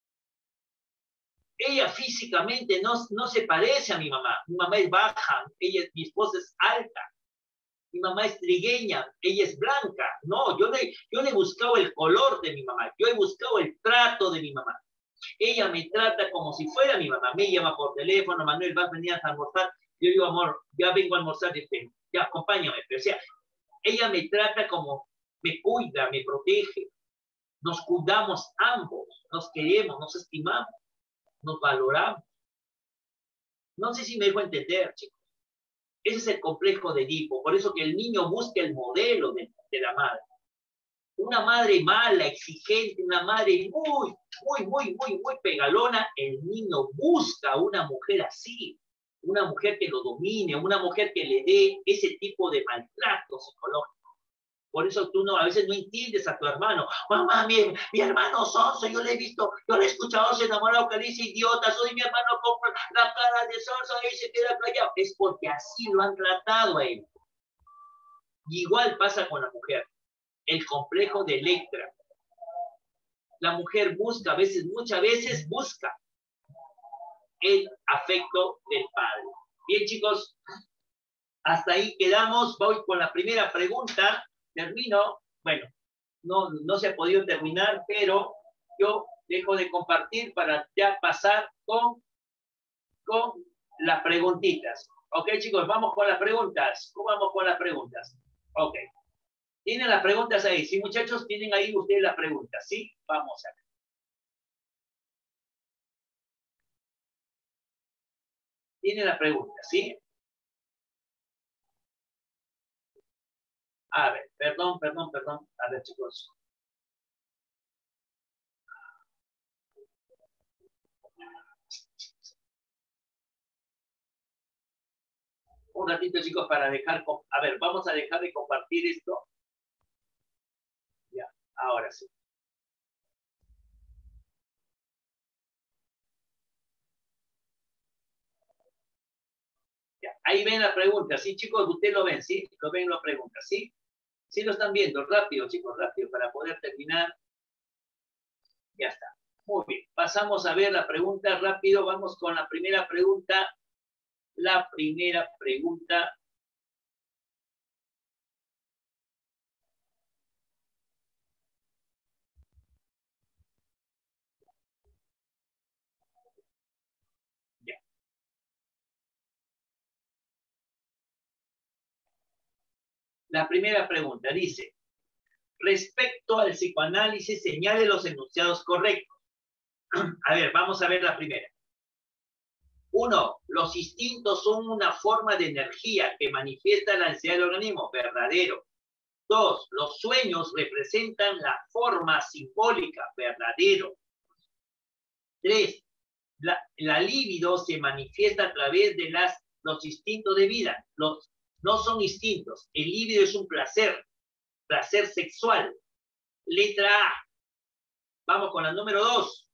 A: Ella físicamente no, no se parece a mi mamá. Mi mamá es baja, ella, mi esposa es alta. Mi mamá es trigueña, ella es blanca. No, yo no, he, yo no he buscado el color de mi mamá, yo he buscado el trato de mi mamá. Ella me trata como si fuera mi mamá. Me llama por teléfono, Manuel, ¿vas a venir a almorzar? Yo digo, amor, ya vengo a almorzar, ya, acompáñame. Pero, o sea, ella me trata como, me cuida, me protege. Nos cuidamos ambos, nos queremos, nos estimamos, nos valoramos. No sé si me dejo entender, chicos. Ese es el complejo de Edipo. Por eso que el niño busca el modelo de, de la madre. Una madre mala, exigente, una madre muy, muy, muy, muy, muy pegalona. El niño busca una mujer así. Una mujer que lo domine, una mujer que le dé ese tipo de maltrato psicológico. Por eso tú no, a veces no entiendes a tu hermano. Mamá, mi, mi hermano sonso, yo le he visto, yo le he escuchado, se enamorado, que dice idiota, soy mi hermano con la cara de sonso y se queda callado. Es porque así lo han tratado a él. Y igual pasa con la mujer. El complejo de Electra. La mujer busca, a veces, muchas veces busca el afecto del padre. Bien, chicos, hasta ahí quedamos. Voy con la primera pregunta. Termino. Bueno, no, no se ha podido terminar, pero yo dejo de compartir para ya pasar con, con las preguntitas. Ok, chicos, vamos con las preguntas. ¿Cómo vamos con las preguntas? Ok. ¿Tienen las preguntas ahí? Sí, muchachos, tienen ahí ustedes las preguntas. ¿Sí? Vamos a ver. Tienen las preguntas, ¿sí? A ver, perdón, perdón, perdón. A ver, chicos. Un ratito, chicos, para dejar... A ver, vamos a dejar de compartir esto. Ya, ahora sí. Ya, ahí ven la pregunta, ¿sí, chicos? Ustedes lo ven, ¿sí? Lo ven la pregunta, ¿sí? Sí lo están viendo, rápido, chicos, rápido, para poder terminar. Ya está. Muy bien. Pasamos a ver la pregunta rápido. Vamos con la primera pregunta. La primera pregunta. Ya. La primera pregunta dice, respecto al psicoanálisis, señale los enunciados correctos. A ver, vamos a ver la primera. Uno, los instintos son una forma de energía que manifiesta la ansiedad del organismo. Verdadero. Dos, los sueños representan la forma simbólica. Verdadero. Tres, la, la libido se manifiesta a través de las, los instintos de vida. Los, no son instintos. El libido es un placer, placer sexual. Letra A. Vamos con la número dos.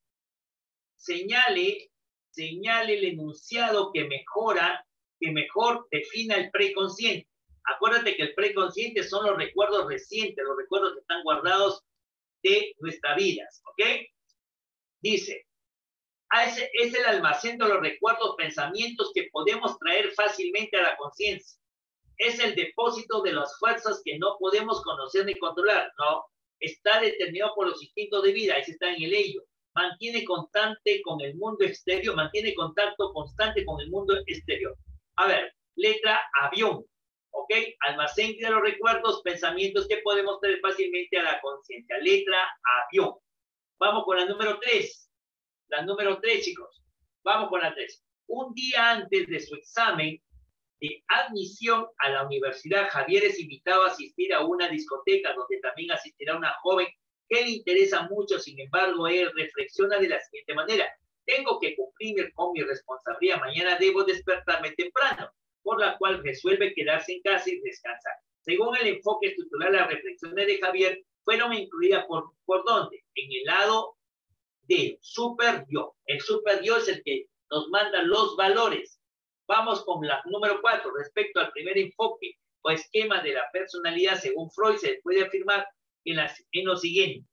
A: Señale, señale el enunciado que mejora, que mejor defina el preconsciente. Acuérdate que el preconsciente son los recuerdos recientes, los recuerdos que están guardados de nuestras vidas, ¿ok? Dice, es, es el almacén de los recuerdos, pensamientos que podemos traer fácilmente a la conciencia. Es el depósito de las fuerzas que no podemos conocer ni controlar, ¿no? Está determinado por los instintos de vida, ahí está en el ello. Mantiene constante con el mundo exterior, mantiene contacto constante con el mundo exterior. A ver, letra avión, ¿ok? Almacén de los recuerdos, pensamientos que podemos traer fácilmente a la conciencia. Letra avión. Vamos con la número tres. La número tres, chicos. Vamos con la tres. Un día antes de su examen de admisión a la universidad, Javier es invitado a asistir a una discoteca donde también asistirá una joven que le interesa mucho. Sin embargo, él reflexiona de la siguiente manera: tengo que cumplir con mi responsabilidad, mañana debo despertarme temprano, por la cual resuelve quedarse en casa y descansar. Según el enfoque estructural, las reflexiones de Javier fueron incluidas por, ¿por dónde? En el lado del super yo. El super yo es el que nos manda los valores. Vamos con la número cuatro. Respecto al primer enfoque o esquema de la personalidad, según Freud, se puede afirmar en, las, en lo siguiente.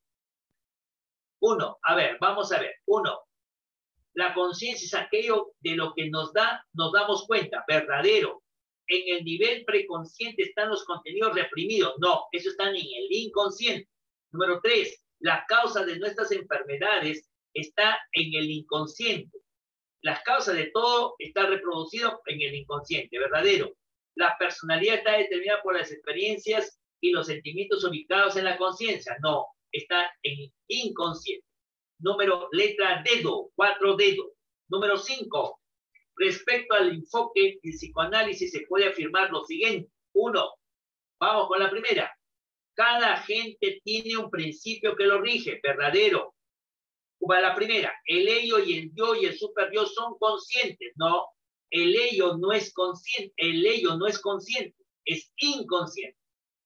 A: Uno, a ver, vamos a ver. Uno, la conciencia es aquello de lo que nos da, nos damos cuenta. Verdadero. En el nivel preconsciente están los contenidos reprimidos. No, eso están en el inconsciente. Número tres, la causa de nuestras enfermedades está en el inconsciente. Las causas de todo están reproducidas en el inconsciente. Verdadero. La personalidad está determinada por las experiencias y los sentimientos ubicados en la conciencia. No, está en el inconsciente. Número, letra dedo, cuatro dedos. Número cinco. Respecto al enfoque del psicoanálisis se puede afirmar lo siguiente. Uno, vamos con la primera. Cada agente tiene un principio que lo rige. Verdadero. Para la primera, el ello y el yo y el super yo son conscientes. No, el ello no es consciente, el ello no es consciente, es inconsciente.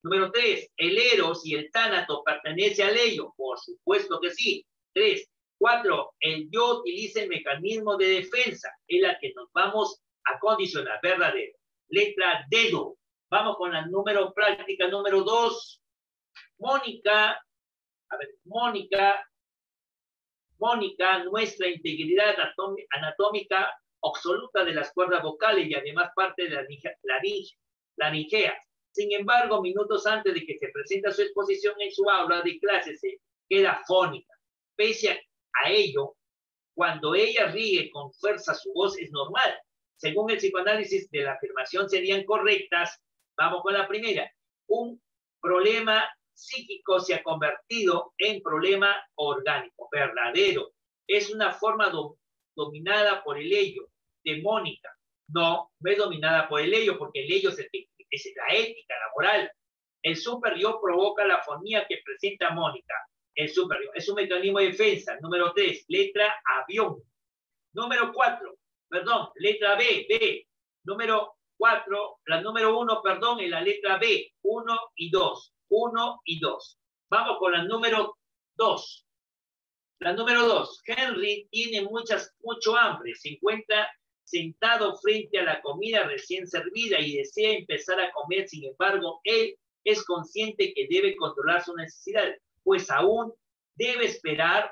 A: Número tres, el eros y el tánato pertenece al ello. Por supuesto que sí. Tres. Cuatro, el yo utiliza el mecanismo de defensa. Es la que nos vamos a condicionar. Verdadero. Letra dedo. Vamos con la número práctica número dos. Mónica, a ver, Mónica, Mónica, nuestra integridad anatómica absoluta de las cuerdas vocales y además parte de la laringe, laringea. Sin embargo, minutos antes de que se presenta su exposición en su aula de clase, se queda fónica. Pese a, a ello, cuando ella ríe con fuerza, su voz es normal. Según el psicoanálisis de la afirmación serían correctas. Vamos con la primera. Un problema psíquico se ha convertido en problema orgánico. Verdadero. Es una forma do, dominada por el ello de Mónica. No, no es dominada por el ello, porque el ello es, el, es la ética, la moral. El super yo provoca la fonía que presenta Mónica. El super yo es un mecanismo de defensa. Número tres, letra avión. Número cuatro, perdón, letra B, B. Número cuatro, la número uno, perdón, en la letra B, uno y dos. uno y dos. Vamos con la número dos. La número dos. Henry tiene muchas, mucho hambre. Se encuentra sentado frente a la comida recién servida y desea empezar a comer. Sin embargo, él es consciente que debe controlar su necesidad, pues aún debe esperar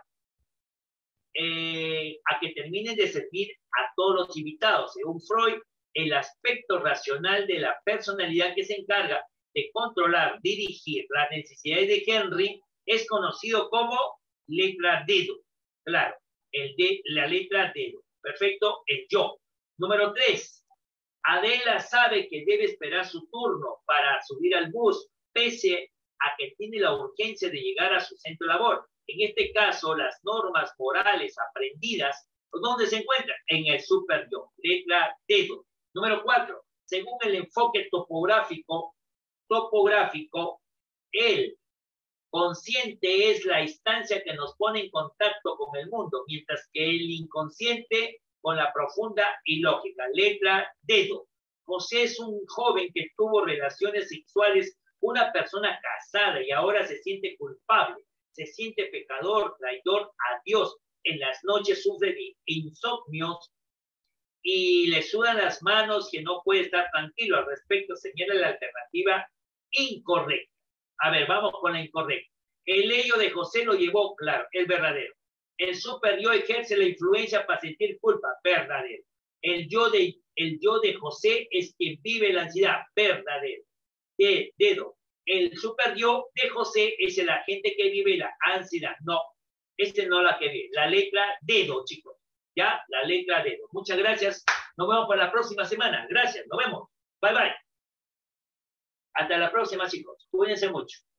A: eh, a que terminen de servir a todos los invitados. Según Freud, el aspecto racional de la personalidad que se encarga de controlar, dirigir las necesidades de Henry es conocido como letra dedo. Claro, el de, la letra dedo. Perfecto, el yo. Número tres. Adela sabe que debe esperar su turno para subir al bus, pese a que tiene la urgencia de llegar a su centro de labor. En este caso, las normas morales aprendidas, ¿dónde se encuentran? En el super yo. Letra dedo. Número cuatro. Según el enfoque topográfico, topográfico, el consciente es la instancia que nos pone en contacto con el mundo, mientras que el inconsciente con la profunda y lógica. Letra dedo. José es un joven que tuvo relaciones sexuales con una persona casada y ahora se siente culpable, se siente pecador, traidor a Dios. En las noches sufre de insomnios y le sudan las manos, que no puede estar tranquilo. Al respecto, señala la alternativa incorrecta. A ver, vamos con la incorrecta. El ello de José lo llevó, claro, es verdadero. El super yo ejerce la influencia para sentir culpa, verdadero. El yo de, el yo de José es quien vive la ansiedad, verdadero. De, dedo. El super yo de José es el agente que vive la ansiedad. No, este no la que vive. La letra dedo, chicos. Ya, la letra dedo. Muchas gracias. Nos vemos para la próxima semana. Gracias, nos vemos. Bye, bye. Hasta la próxima, chicos. Cuídense mucho.